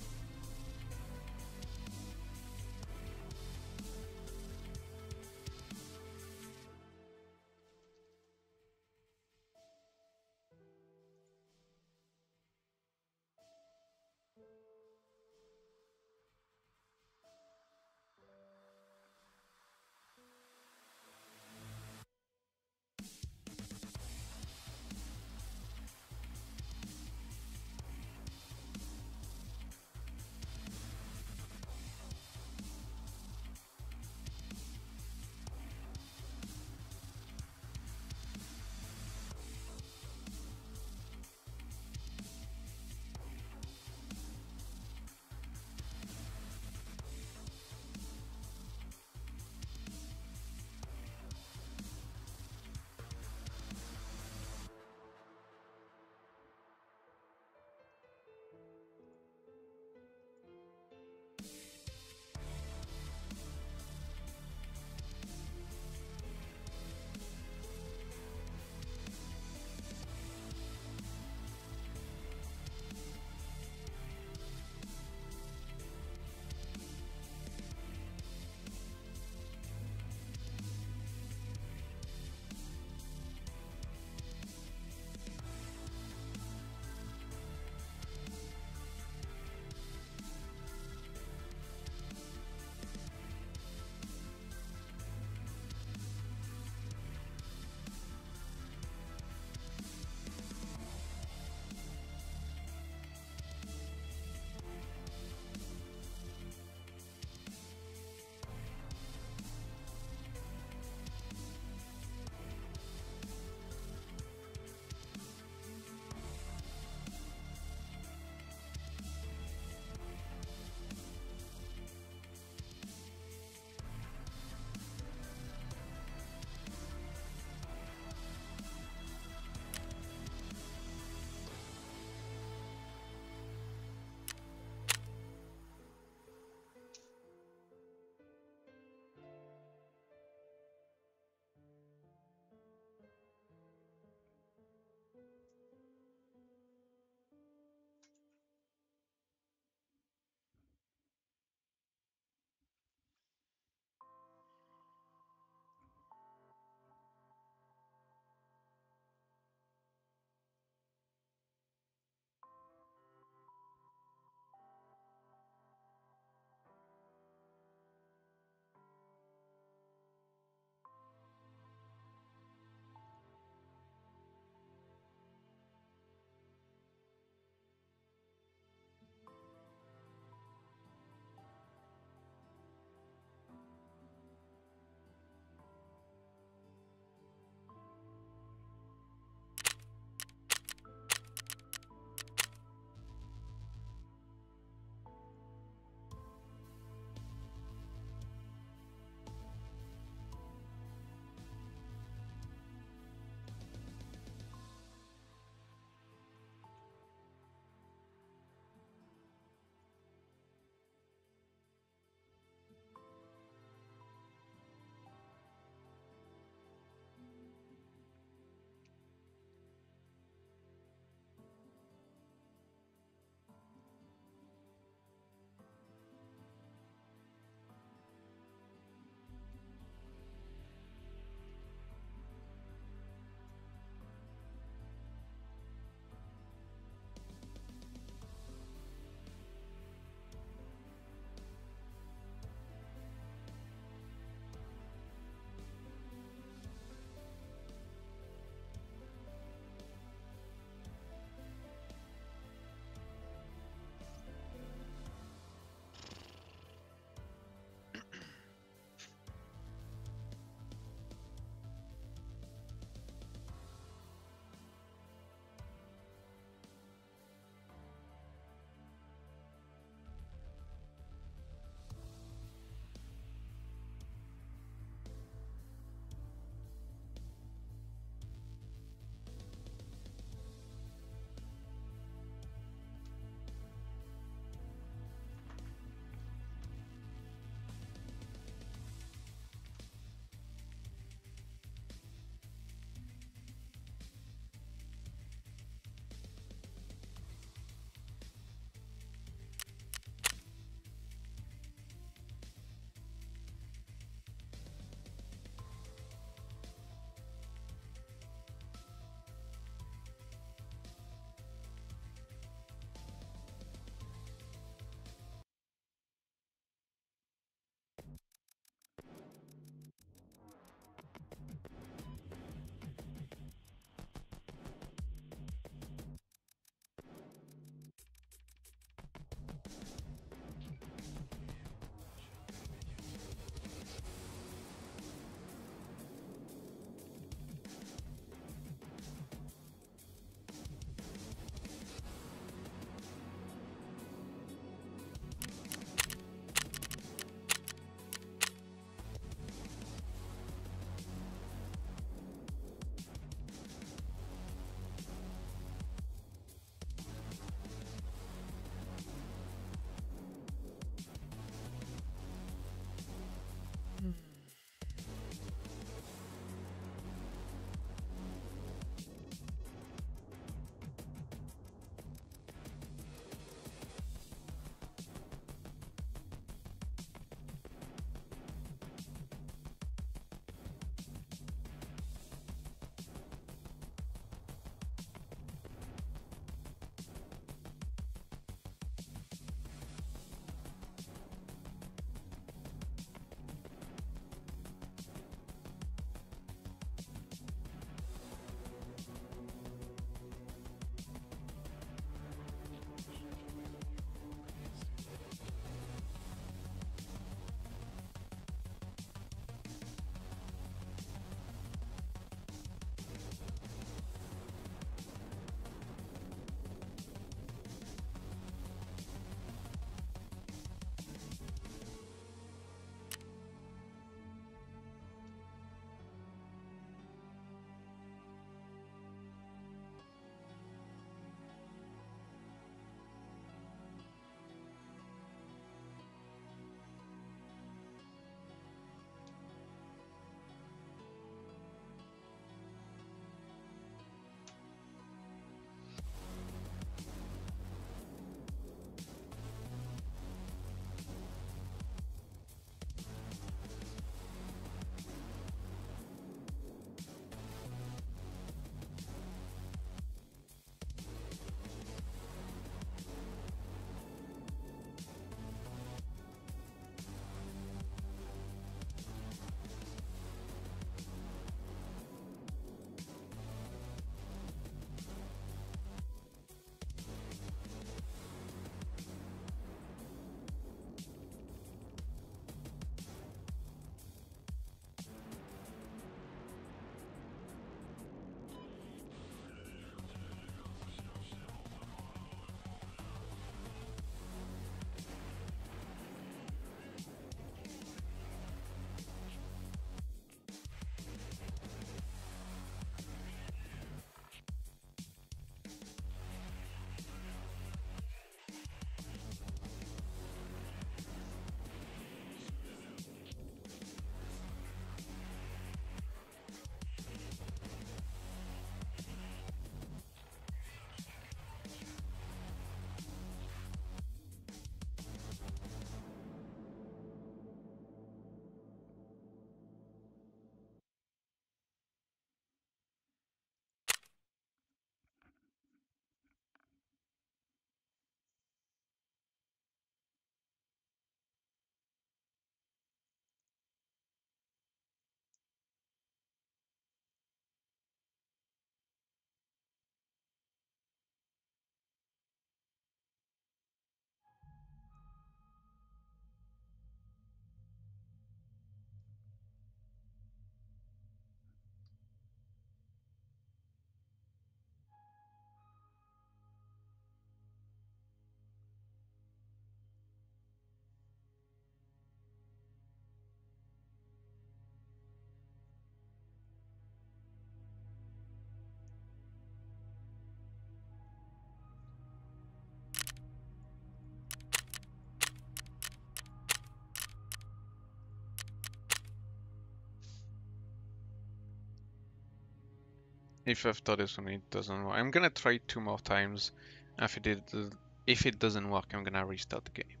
S1: If after this one it doesn't work, I'm gonna try 2 more times. If it doesn't work, I'm gonna restart the game.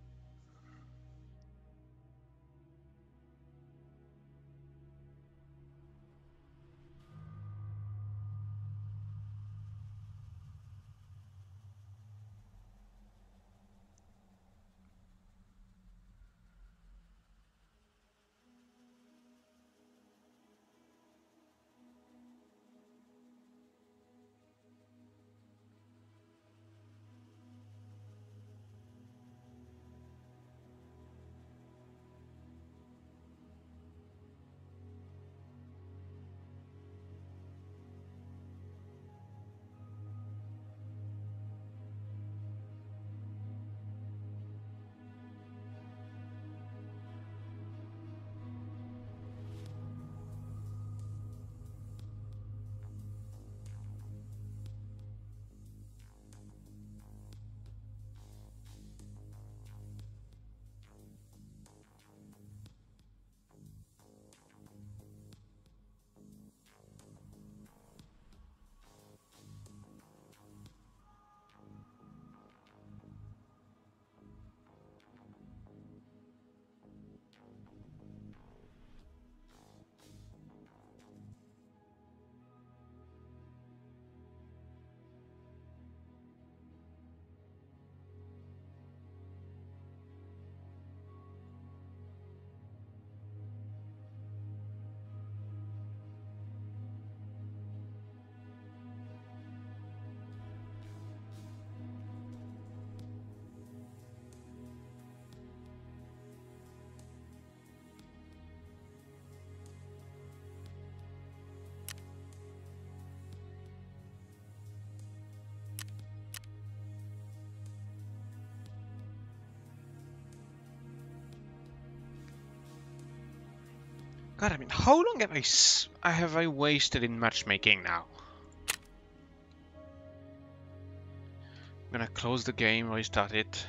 S1: God, I mean, how long have I wasted in matchmaking now? I'm gonna close the game, restart it.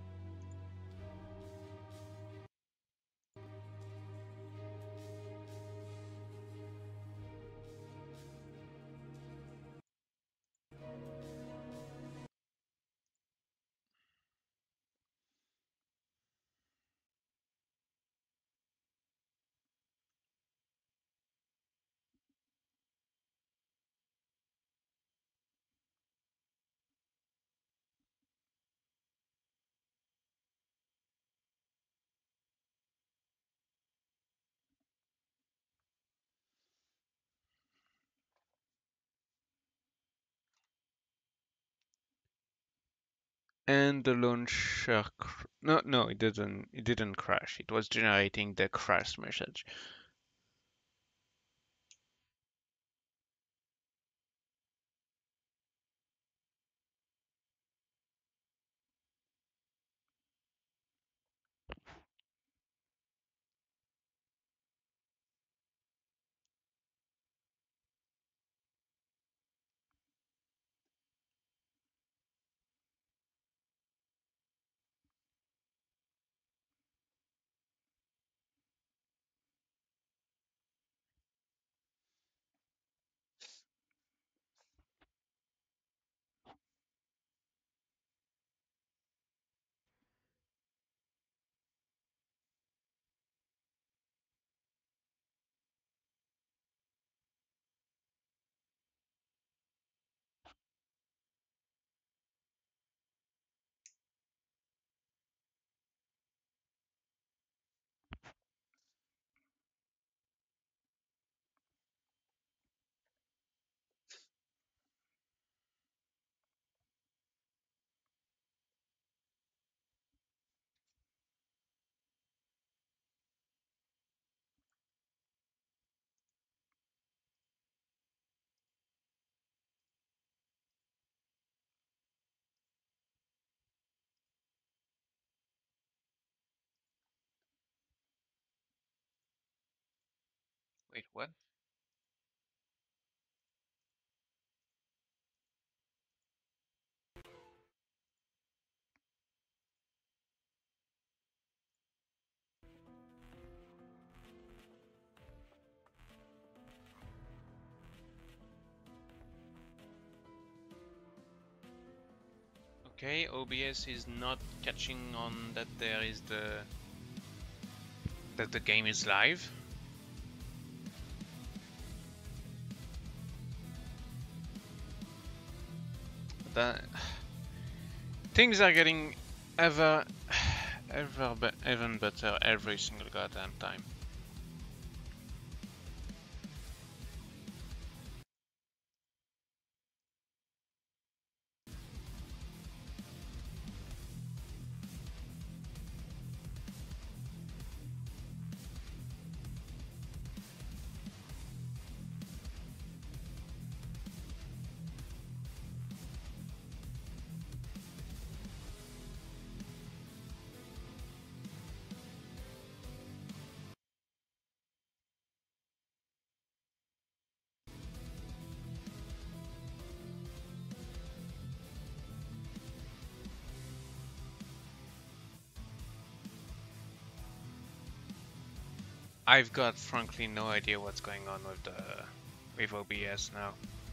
S1: And the launcher, no, it didn't. It didn't crash. It was generating the crash message. Wait, what? Okay, OBS is not catching on that there is that the game is live. That things are getting even better every single goddamn time. I've got frankly no idea what's going on with OBS now.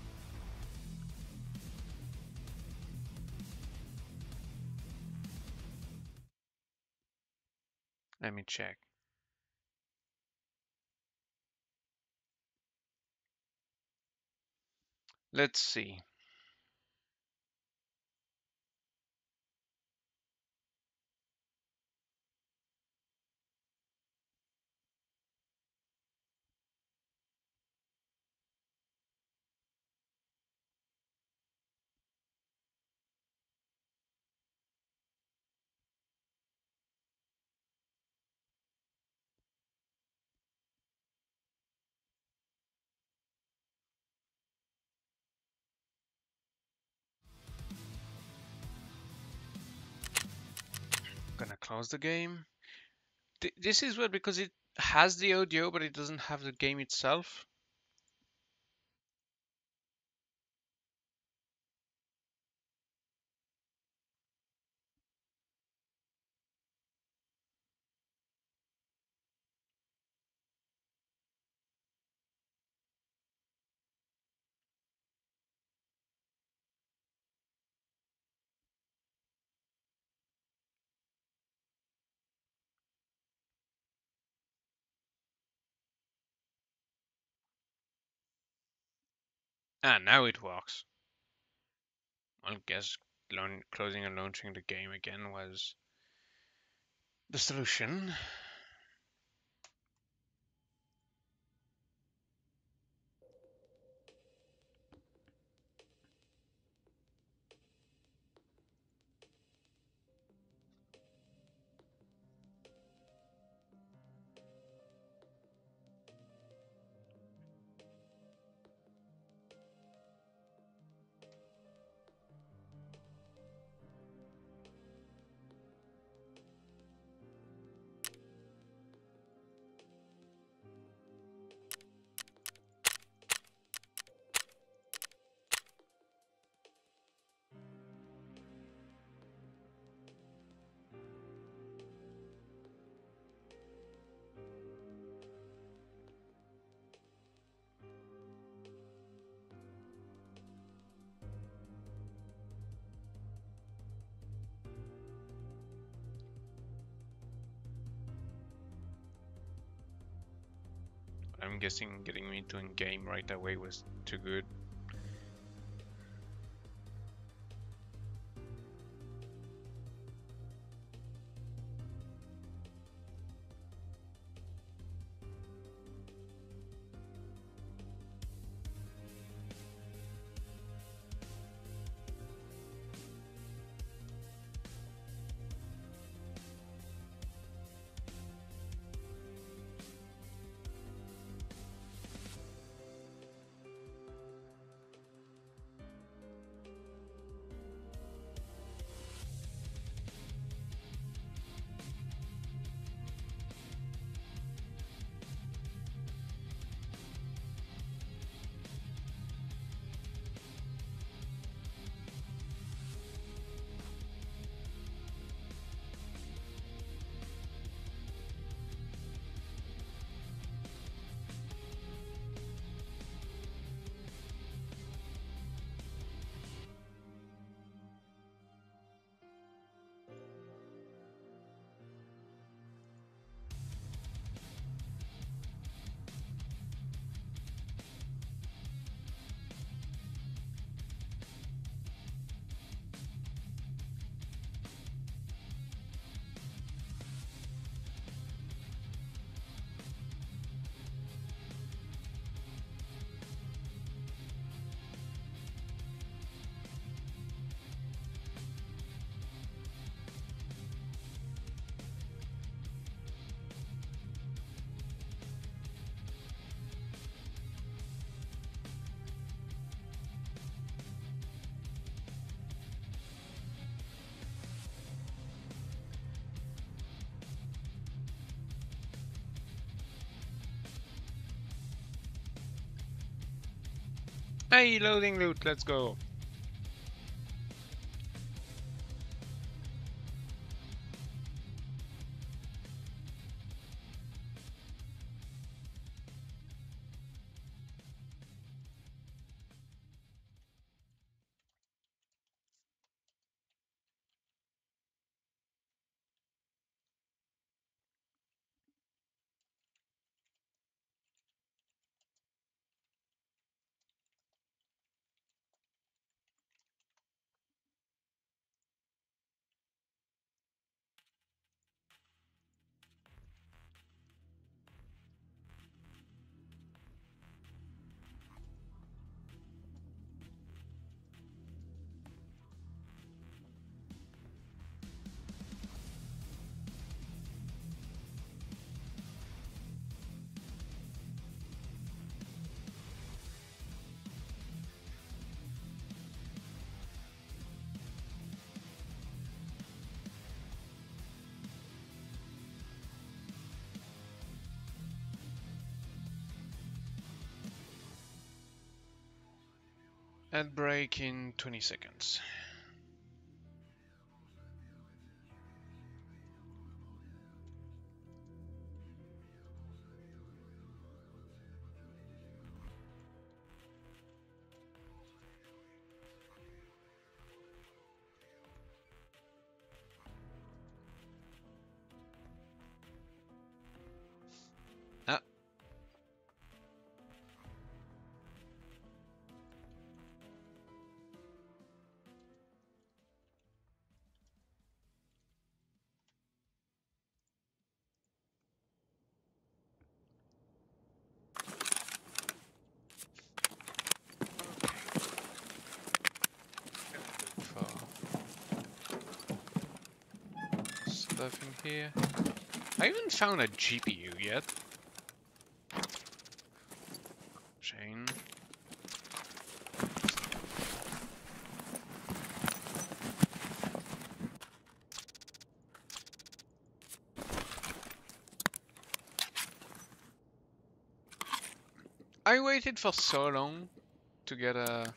S1: Let me check. Let's see. Gonna close the game. This is weird because it has the audio, but it doesn't have the game itself. Ah, now it works. I guess closing and launching the game again was the solution. I'm guessing getting me into a game right away was too good. Hey, loading loot, let's go. Ad break in 20 seconds. Ah. For stuff in here. I haven't found a GPU yet. Chain. I waited for so long to get a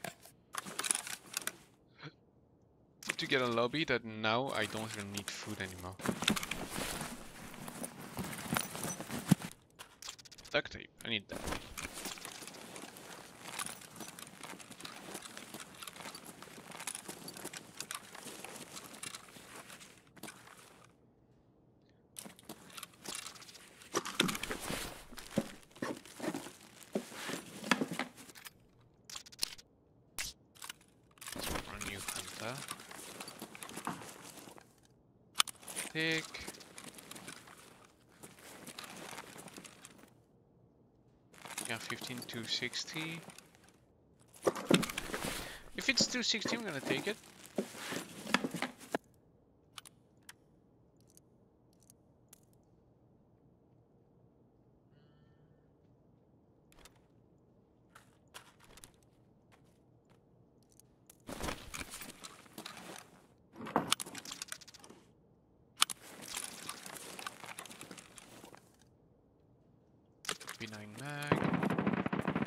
S1: lobby that now I don't even need food anymore. Duct tape, I need that. A new hunter. Tick. Yeah, 15 260. If it's 260, I'm gonna take it. B9 mag.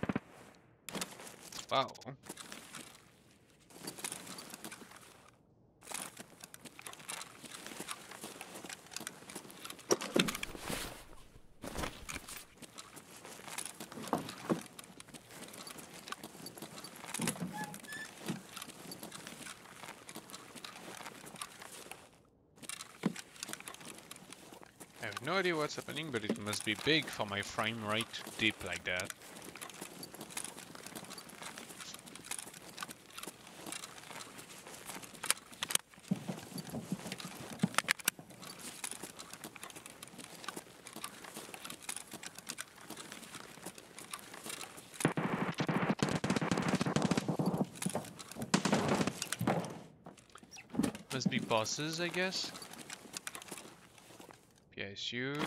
S1: Wow. I have no idea what's happening, but it must be big for my frame rate to dip like that. Must be bosses, I guess. PSU.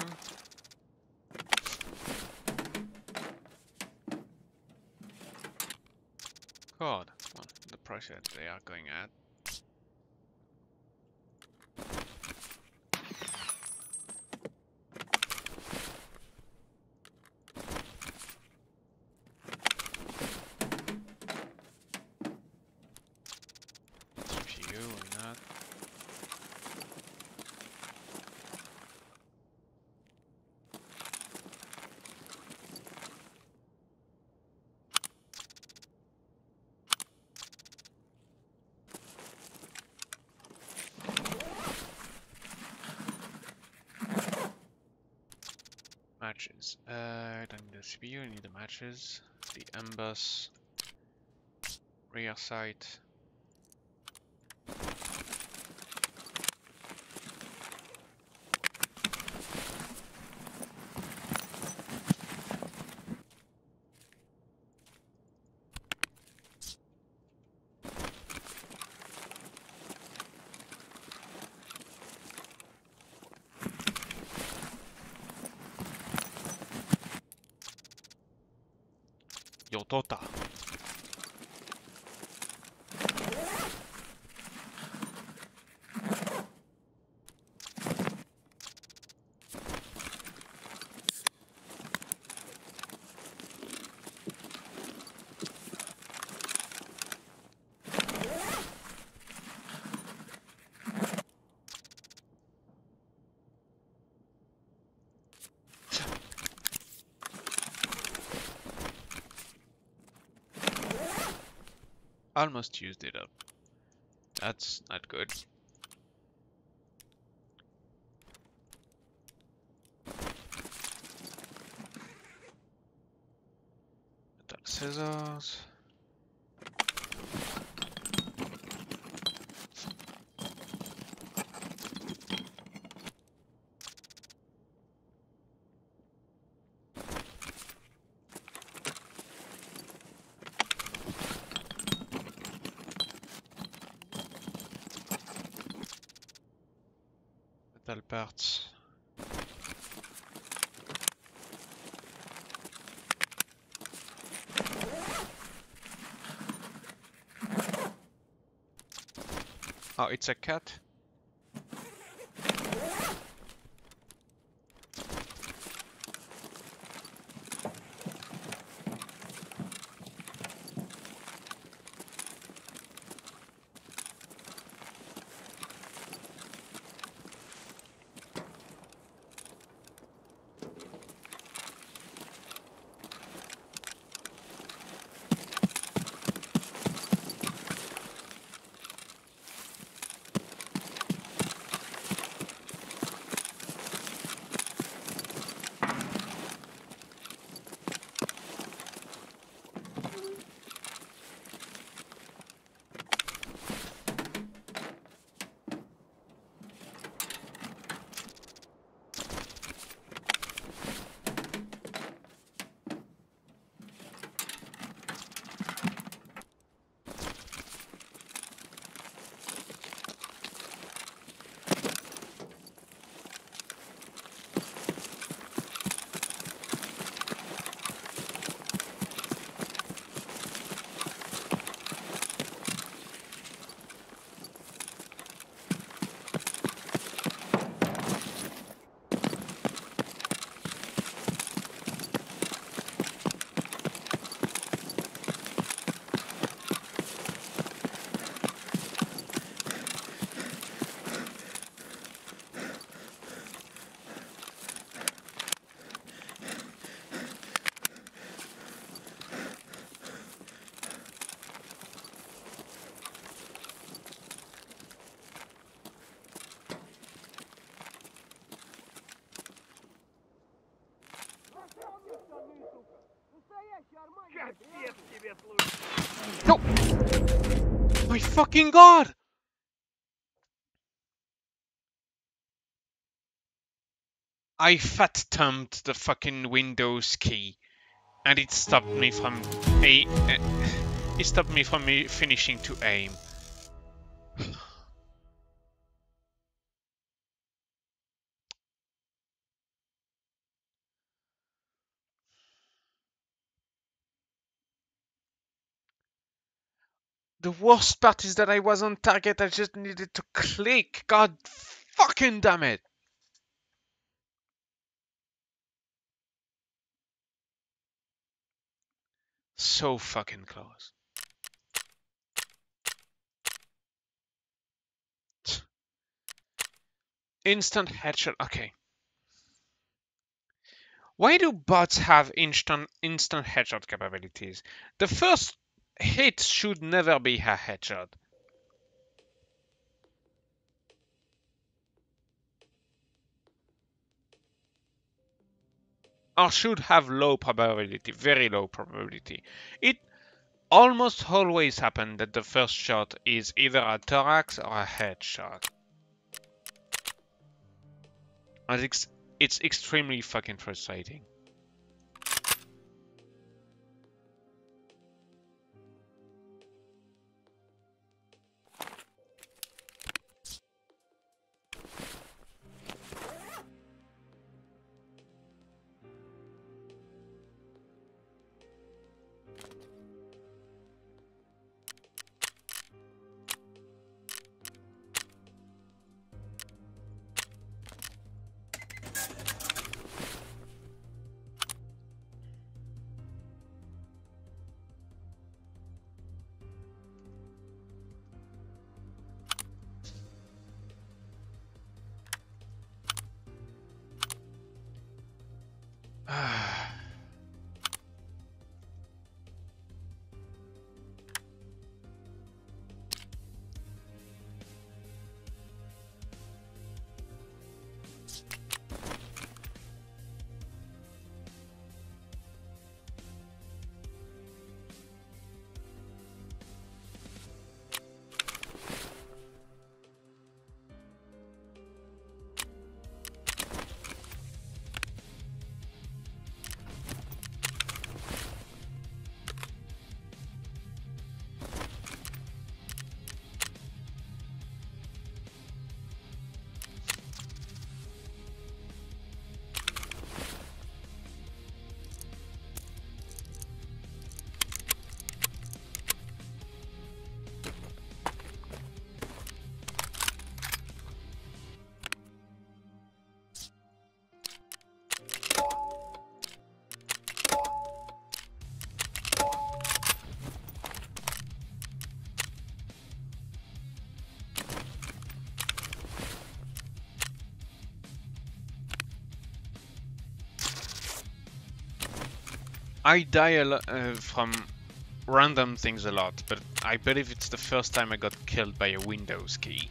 S1: God, well, the price that they are going at. matches. I don't need the CPU, I need the matches. The M-bus. Rear sight. Yotota. Almost used it up. That's not good. Metal scissors. Metal parts. Oh, it's a cat. No! My fucking god! I fat thumbed the fucking Windows key, and it stopped me from it stopped me from finishing to aim. The worst part is that I was on target. I just needed to click. God fucking damn it! So fucking close. Instant headshot. Okay. Why do bots have instant headshot capabilities? The first hit should never be a headshot. or should have low probability, very low probability. It almost always happens that the first shot is either a thorax or a head shot. And it's extremely fucking frustrating. I die from random things a lot, but I believe it's the first time I got killed by a Windows key.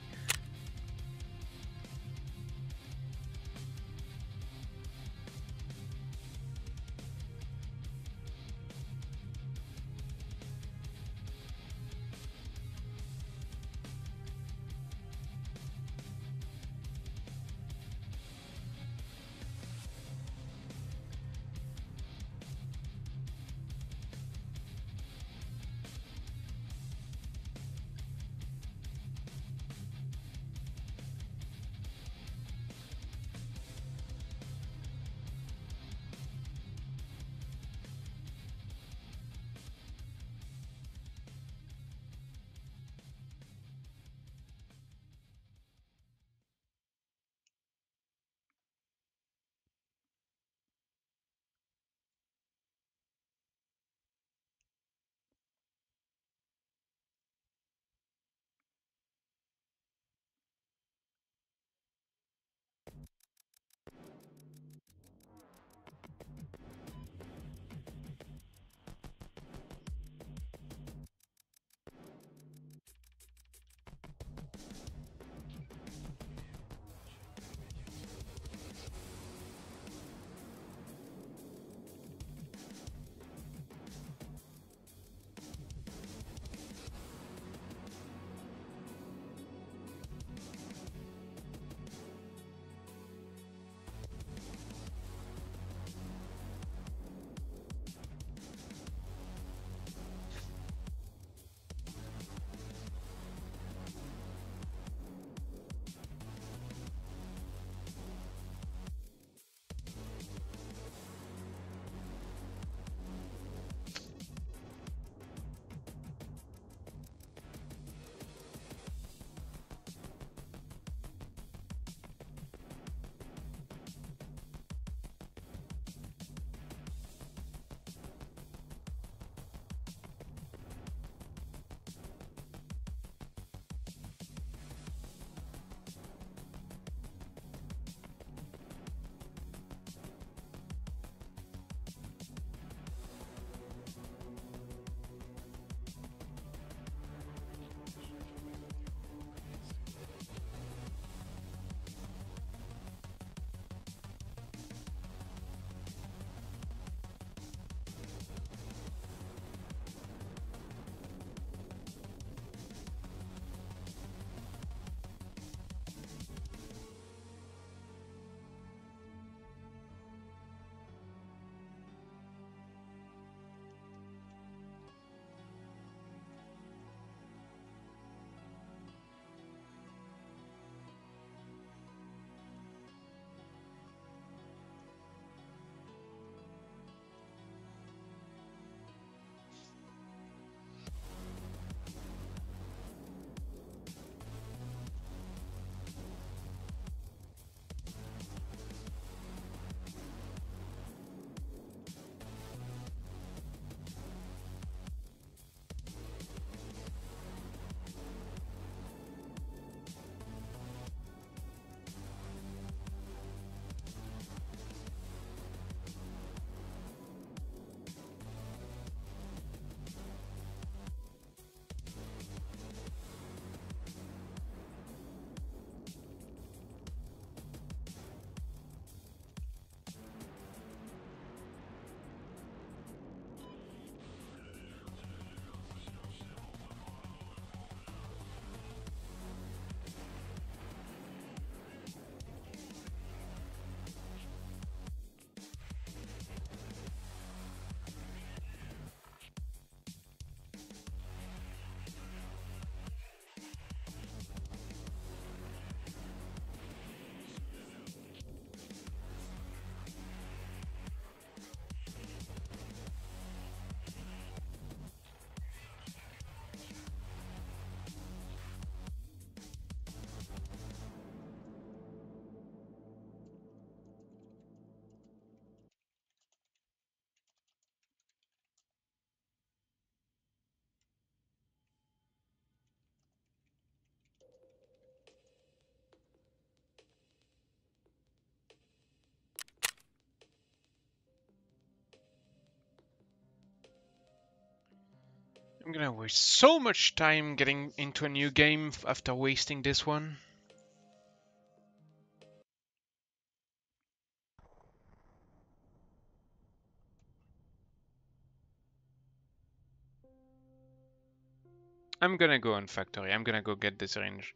S1: I'm gonna waste so much time getting into a new game after wasting this one. I'm gonna go on factory. I'm gonna go get the syringe.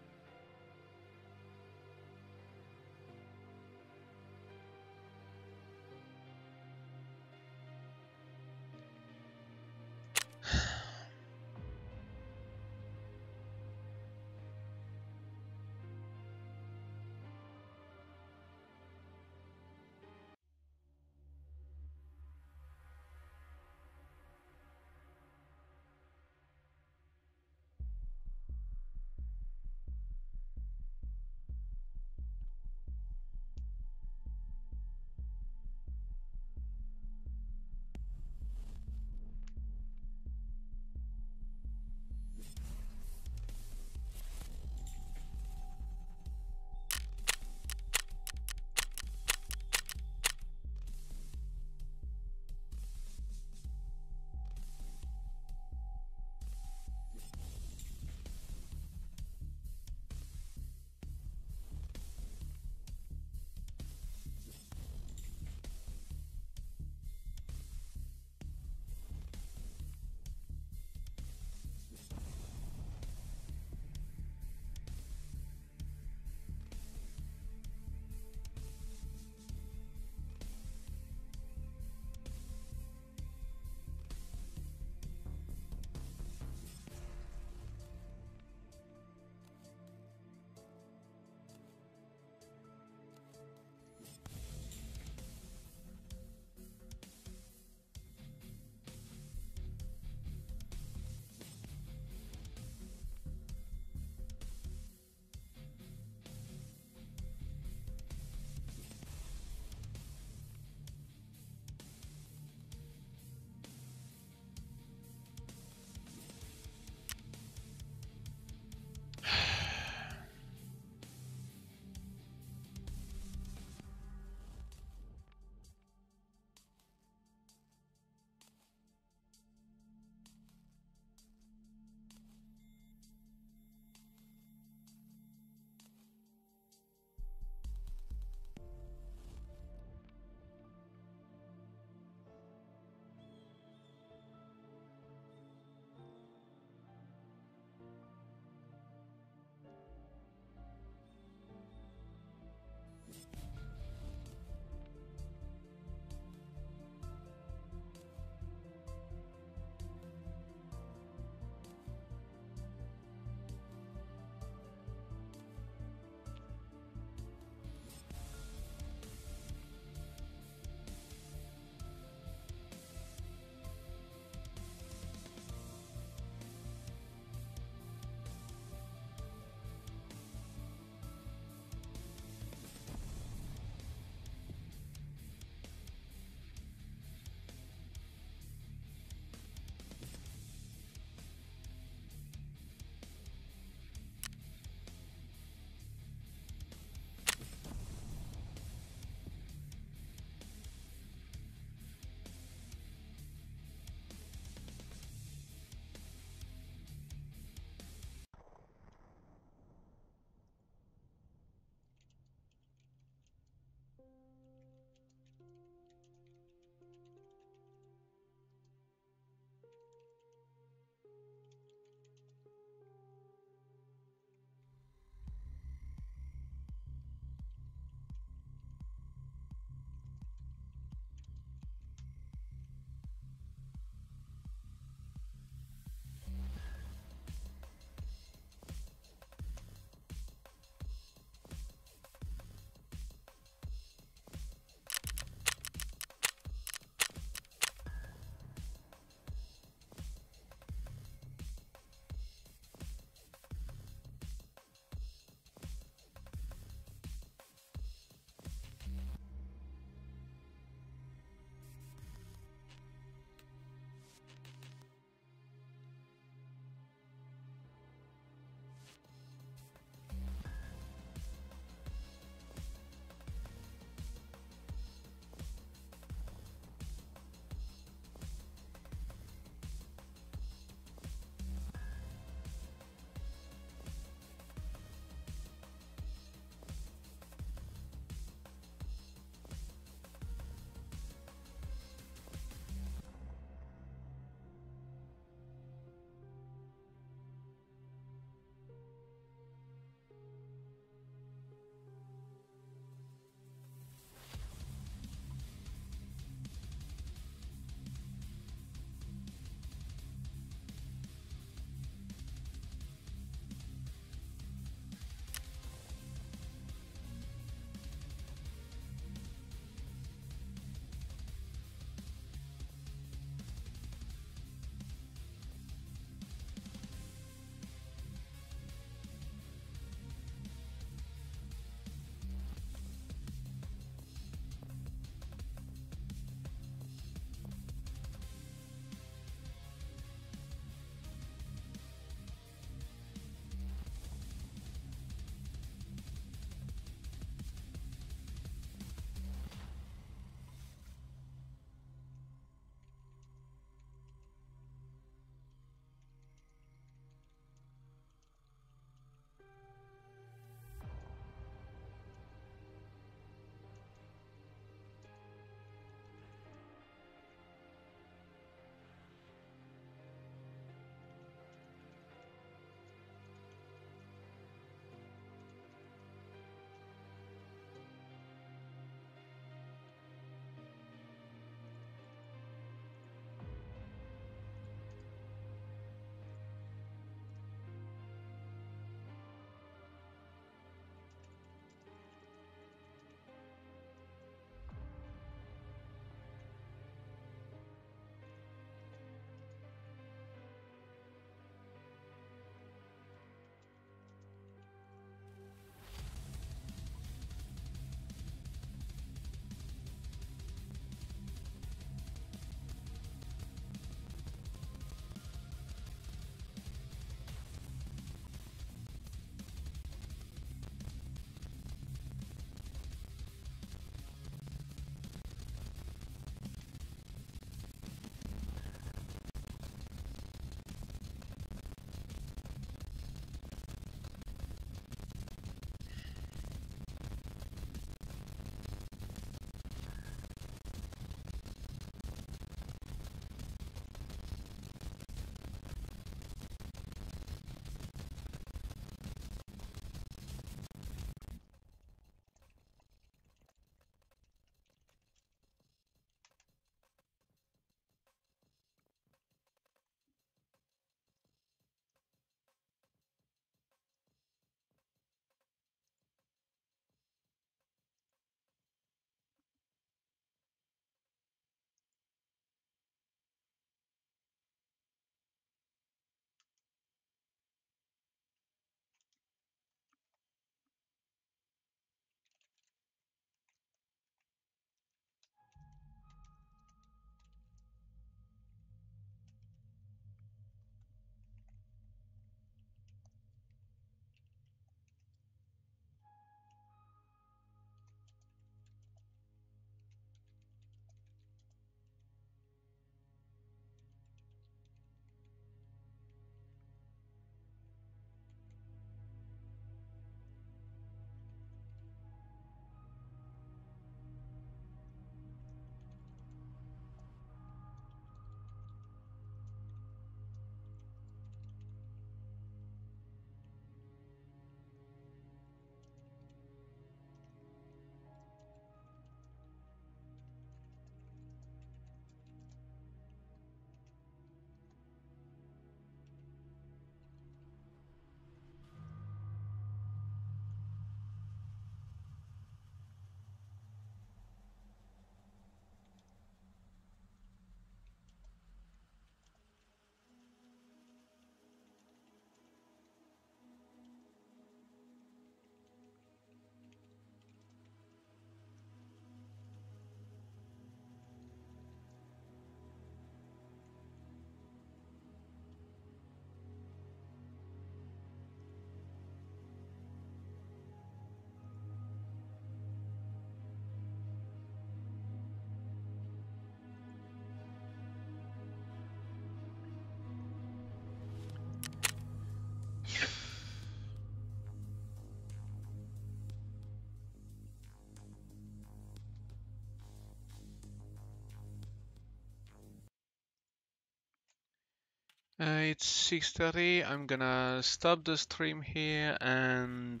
S1: It's 6:30. I'm gonna stop the stream here and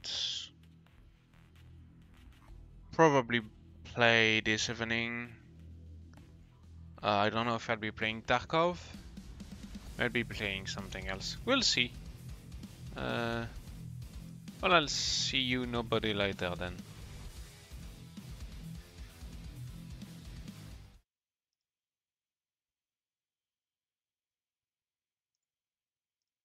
S1: probably play this evening. I don't know if I'll be playing Tarkov. I'll be playing something else. We'll see. Well, I'll see you nobody later then.